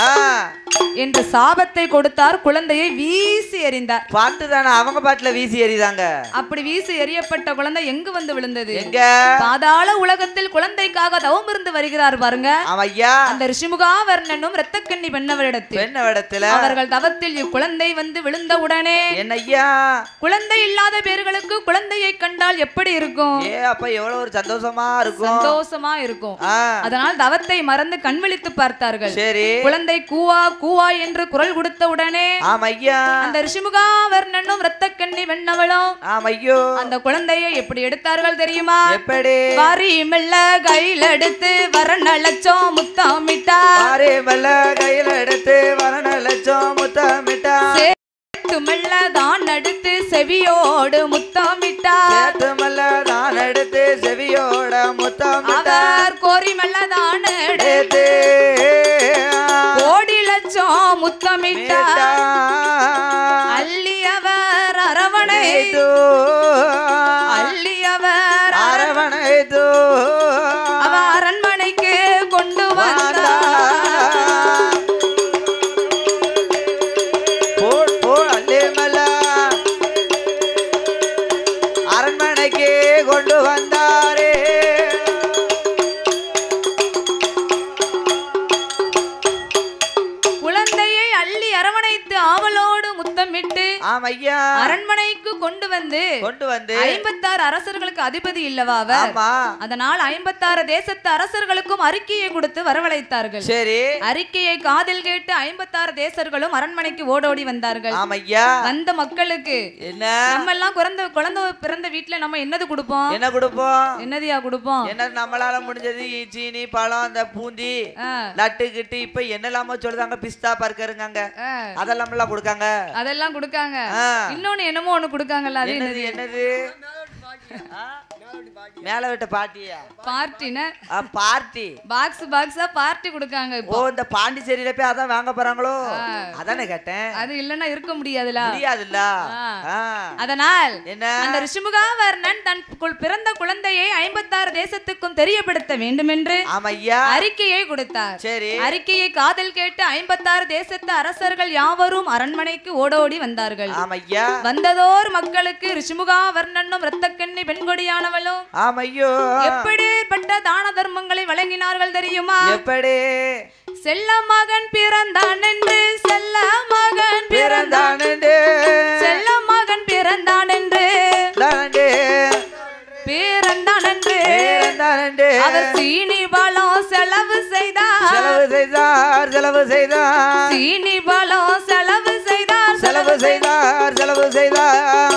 என்று சாபத்தை கொடுத்தார். குழந்தையை வீசி எறிந்தார். பாட்டுதானே, அவங்க பாட்டுல வீசி எறிதாங்க. அப்படி வீசி எறியப்பட்ட குழந்தை எங்கு வந்து விழுந்தது? பாதாள உலகத்தில் குழந்தைக்காக தவம் இருந்து வருகிறார் பாருங்க அந்த ரிஷிமுகா வர்ணனும் இரத்தக்கண்ணி பெண்ணவரிடத்தில் அவர்கள் தவத்தில் இக்குழந்தை வந்து விழுந்த உடனே என்னையா, குழந்தை இல்லாத பேர்களுக்கு குழந்தையை கண்டால் எப்படி இருக்கும்? அப்ப எவ்வளவு ஒரு சந்தோஷமா இருக்கும். அதனால் தவத்தை மறந்து கண் விழித்து பார்த்தார்கள். குழந்தை கூவா கூவா என்று குரல் கொடுத்த உடனே அந்த ரிஷிமுகா வர்ணனும் இரத்தக்கண்ணி வெண்ணவளும் அந்த குழந்தையை எப்படி எடுத்தார்கள் தெரியுமா? எப்படி? வாரி மெல்ல கையில் எடுத்து வரணலச்சோம் முத்தமிட்டார். கையில் எடுத்து வரணலச்சோம் முத்தமிட்டார். மெல்ல தான் எடுத்து செவியோடு முத்தமிட்டார். தான் எடுத்து செவியோட முத்தமிட்டார். கோரி மெல்ல தான் எடுத்து கோடி லட்சம் முத்தமிட்டார். அள்ளியவர் அரவணைத்து அவ அரண்மனைக்கு கொண்டு வந்தார். அரண்மனைக்கு கொண்டு வந்தாரே. குழந்தையை அள்ளி அரவணைத்து ஆவலோடு முத்தமிட்டு அரண்மனைக்கு கொண்டு வந்து 56 அரசர்களுக்கு அதிபதி இல்லவா அவர்? அதனால் 56 தேசத்து அரசர்களுக்கும் அறிக்கையை கொடுத்து வரவழைத்தார்கள். அறிக்கையை காதில் கேட்டு 56 தேசர்களும் அரண்மனைக்கு ஓடோடி வந்தார்கள். அந்த மக்களுக்கு நம்ம எல்லாம் குழந்தை பிறந்த வீட்டுல நம்ம என்னது கொடுப்போம்? என்னதியா கொடுப்போம்? என்ன நம்மளால முடிஞ்சது சீனி பழம் அந்த பூந்தி லட்டு கிட்டு இப்ப என்னெல்லாமோ சொல்றாங்க, பிஸ்தா பர்கருங்க, அதெல்லாம் கொடுக்காங்க. இன்னொன்னு என்னமோ ஒண்ணு கொடுக்காங்கல்ல, அது என்னது? மேல விட்ட பார்ட்டியா? பார்ட்டினா பார்ட்டி பாக்ஸா பார்ட்டி கொடுக்காங்க. இப்போ இந்த பாண்டிச்சேரியில போய் அதான் வாங்க போறாங்களோ? அதானே கேட்டேன். அது இல்லன்னா இருக்க முடியாதுல. அதனால் அந்த ரிஷிமுகா வர்ணன் தன் பிறந்த குழந்தையை 56 தேசத்துக்கும் தெரியப்படுத்த வேண்டும் என்று அறிக்கையை கொடுத்தார். அறிக்கையை காதல் கேட்டு 56 தேசத்து அரசர்கள் யாவரும் அரண்மனைக்கு ஓடோடி வந்தார்கள். வந்ததோர் மக்களுக்கு ரிஷிமுகா வர்ணனும் இரத்தக்கண்ணி பெண்கொடியானவளும் எப்படிப்பட்ட தான தர்மங்களை வழங்கினார்கள் தெரியுமா? எப்படி? செல்ல மகன் பிறந்தான் என்று அவர் சீனி பழம் செலவு செய்தார். சீனி பழம் செலவு செய்தார்.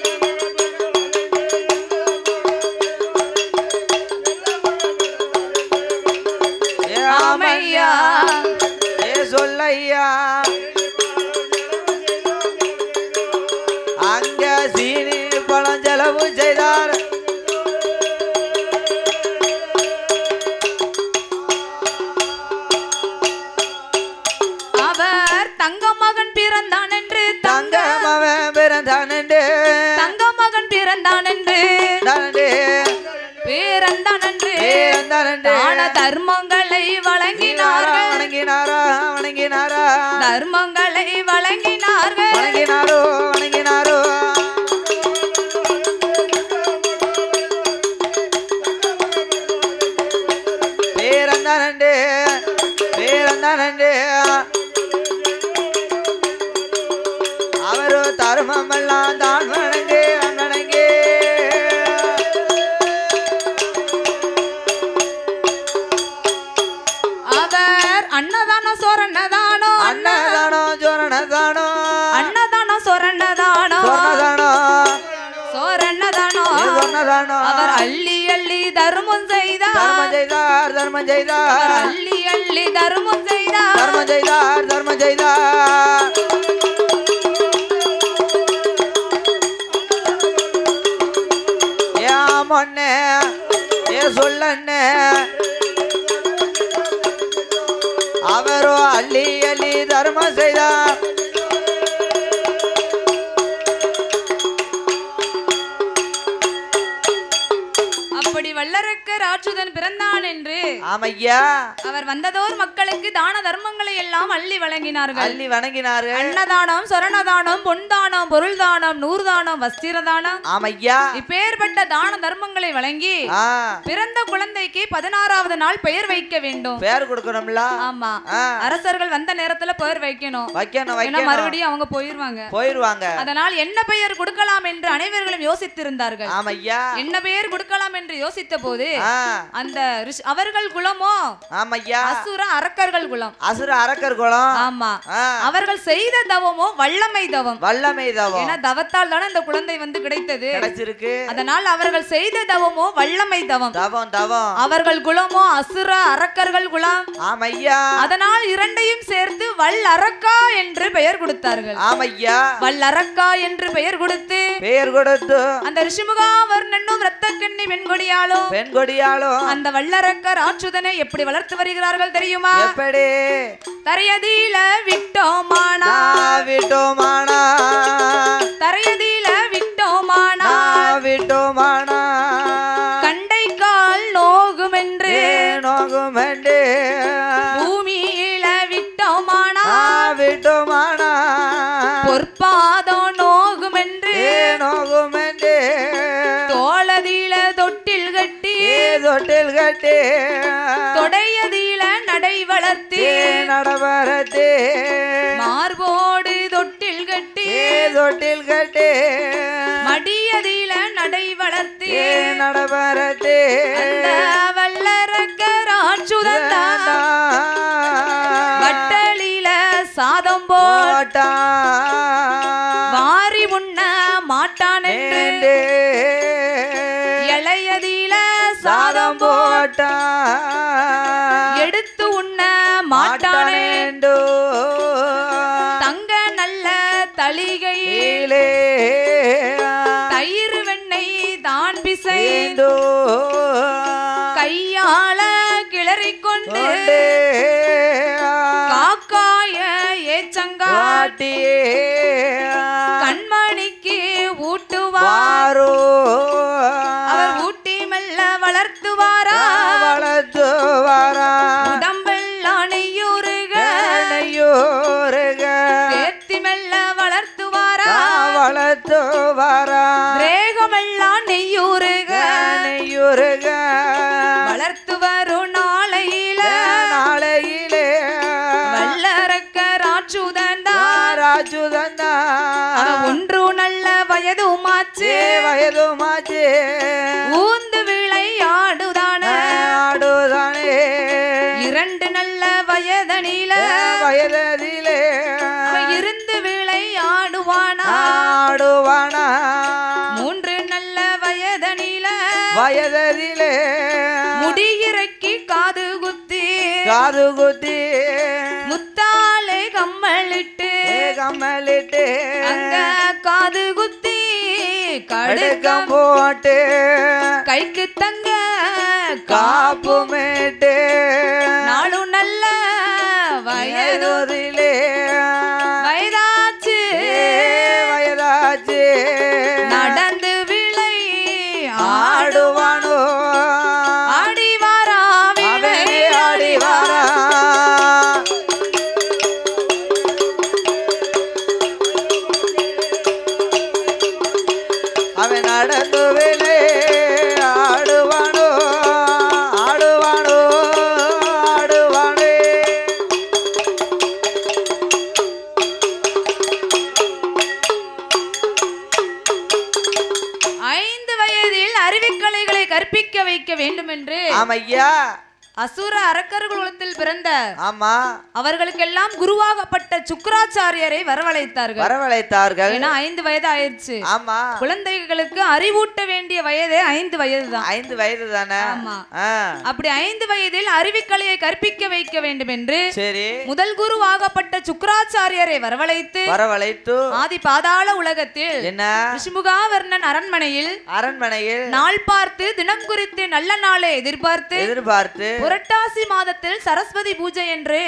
ஆமையா சொல்லையா, அங்க சீனி பழம் செலவு செய்தார். அவர் தங்க மகன் பிறந்தான் என்று தான தர்மங்களை வழங்கினாரோ. தர்மமெல்லாம் தான் வணங்கு வணங்கு அவர் அன்னதானோ சோரன்னதானோ அன்னதானோ ஜோரணதானோ அன்னதானோ சோரன்னதானோ சோரன்னதானோ அவர் அள்ளி அள்ளி தர்மம் செய்தார் தர்மம் செய்தார் அள்ளி அள்ளி தர்மம் செய்தார் தர்மம் செய்தார் ஏமொன்னே ஏ சொல்லண்ணே அவரோ அள்ளி அள்ளி தர்மம் செய்தார் அப்படி வல்லரக்க ராட்சுதன் பிறந்தான் என்று ஆமையா அவர் வந்ததோர் மக்களுக்கு தான தர்மங்களை எல்லாம் அள்ளி வழங்கினார்கள் அன்னதானம் சரணதானம் பொன்தானம் பொருள் தானம் நூறுதானம் வஸ்திர தானம் ஆமையா இப்பேற்பட்ட தான தர்மங்களை வழங்கி பிறந்த குழந்தைக்கு 16வது நாள் பெயர் வைக்க வேண்டும். பெயர் கொடுக்கணும்ல? ஆமா, அரசர்கள் வந்த நேரத்துல பெயர் வைக்கணும். மறுபடியும் அவங்க போயிருவாங்க. அதனால் என்ன பெயர் கொடுக்கலாம் என்று அனைவர்களும் யோசித்திருந்தார்கள். ஆமையா, என்ன பெயர் கொடுக்கலாம் என்று யோசித்த போது அந்த அவர்கள் குலமோ அசுர அரக்கர்கள் குலம். அசுர அரக்கர் குலம். ஆமா, அவர்கள் செய்த தவமோ வல்லமை தவம். ஏன்னா தவத்தால் தானே இந்த குழந்தை வந்து கிடைத்தது. அதனால் அவர்கள் செய்த தவமோ வல்லமை தவம். அவர்கள் குலமோ அசுர அரக்கர்கள் குலம். அதனால் இரண்டையும் சேர்த்து வல்லரக்கா என்று பெயர் கொடுத்தார்கள். வல்லரக்கா என்று பெயர் கொடுத்து அந்த ரிஷிமுகாவர்ணனும் இரத்தக்கண்ணி பெண்கொடியாலும் அந்த வல்லரக்க ராட்சுதனை எப்படி வளர்த்து வருகிறார்கள் தெரியுமா? எப்படி? தரையதில விட்டோமானா தரையதில விட்டோமானா கண்டை கால் நோகுமென்று பூமியில விட்டோமானா பொற்பாதம் நோகுமென்று தோளதில தொட்டில் கட்டி தொடையதில நடை வளர்த்தி மார்போடு தொட்டில் கட்டி மடியதில நடை வளர்த்தி அந்த வல்லரக்க ராட்சுதன் வட்டலில சாதம் போட்டா வாரி உண்ண மாட்டான் என்று இளையதில சாதம் போட்டா எடுத்து உண்ண மாட்டான். தங்க நல்ல தளிகையிலே தயிர் வெண்ணெய் தான் பிசைந்தோ கையாள கிளறிக்கொண்டு காக்காய ஏச்சங்காட்டி கண்மணிக்கு ஊட்டுவாரோ. அவர் ஊட்டி மெல்ல வளர்த்துவாரா உடம்பெல்லாம் நெய்யூருக கேத்தி மெல்ல வளர்த்துவாரா தேகமெல்லாம் நெய்யூருக வளர்த்து வரும் நாளையில வல்லரக்க ராட்சுதன் ஒன்று நல்ல வயதுமாச்சு ஊந்து விளையாடுதானே இரண்டு நல்ல வயதனில இருந்து விளையாடுவானா மூன்று நல்ல வயதனில முடியிறக்கி காது குத்தி முத்தாலே கம்மலிட்டு அங்க காது குத்தி கடுக்கம் போட்டு கைக்கு தங்க காப்பு மேட்டு நாளு நல்ல வயதிலே வயதாச்சு நடந்து விளை ஆடுவானோ ஆடிவாரா அவன் நடந்து விளை ஆடுவானோ படிக்க வேண்டும் என்று ஆமையா அசுர அரக்கர்கள் குலத்தில் பிறந்த ஆமா அவர்களுக்கெல்லாம் குருவாகப்பட்ட சுக்கிராச்சாரியரை வரவழைத்தார்கள். ஏன்னா 5 வயது ஆயிடுச்சு. ஆமா குழந்தைகளுக்கு அறிவூட்ட வேண்டிய வயதே 5 வயது தான். 5 வயது தானே. ஆமா. அப்படி 5 வயதில் அறிவிக்கலையை கற்பிக்க வைக்க வேண்டும் என்று சரி முதல் குருவாகப்பட்ட சுக்கிராச்சாரியரை வரவழைத்து ஆதி பாதாள உலகத்தில் என்ன ரிஷிமுகாவர்ணன் அரண்மனையில் நாள் பார்த்து தினம் குறித்து நல்ல நாளை எதிர்பார்த்து புரட்டாசி மாதத்தில் சரஸ்வதி பூஜை என்று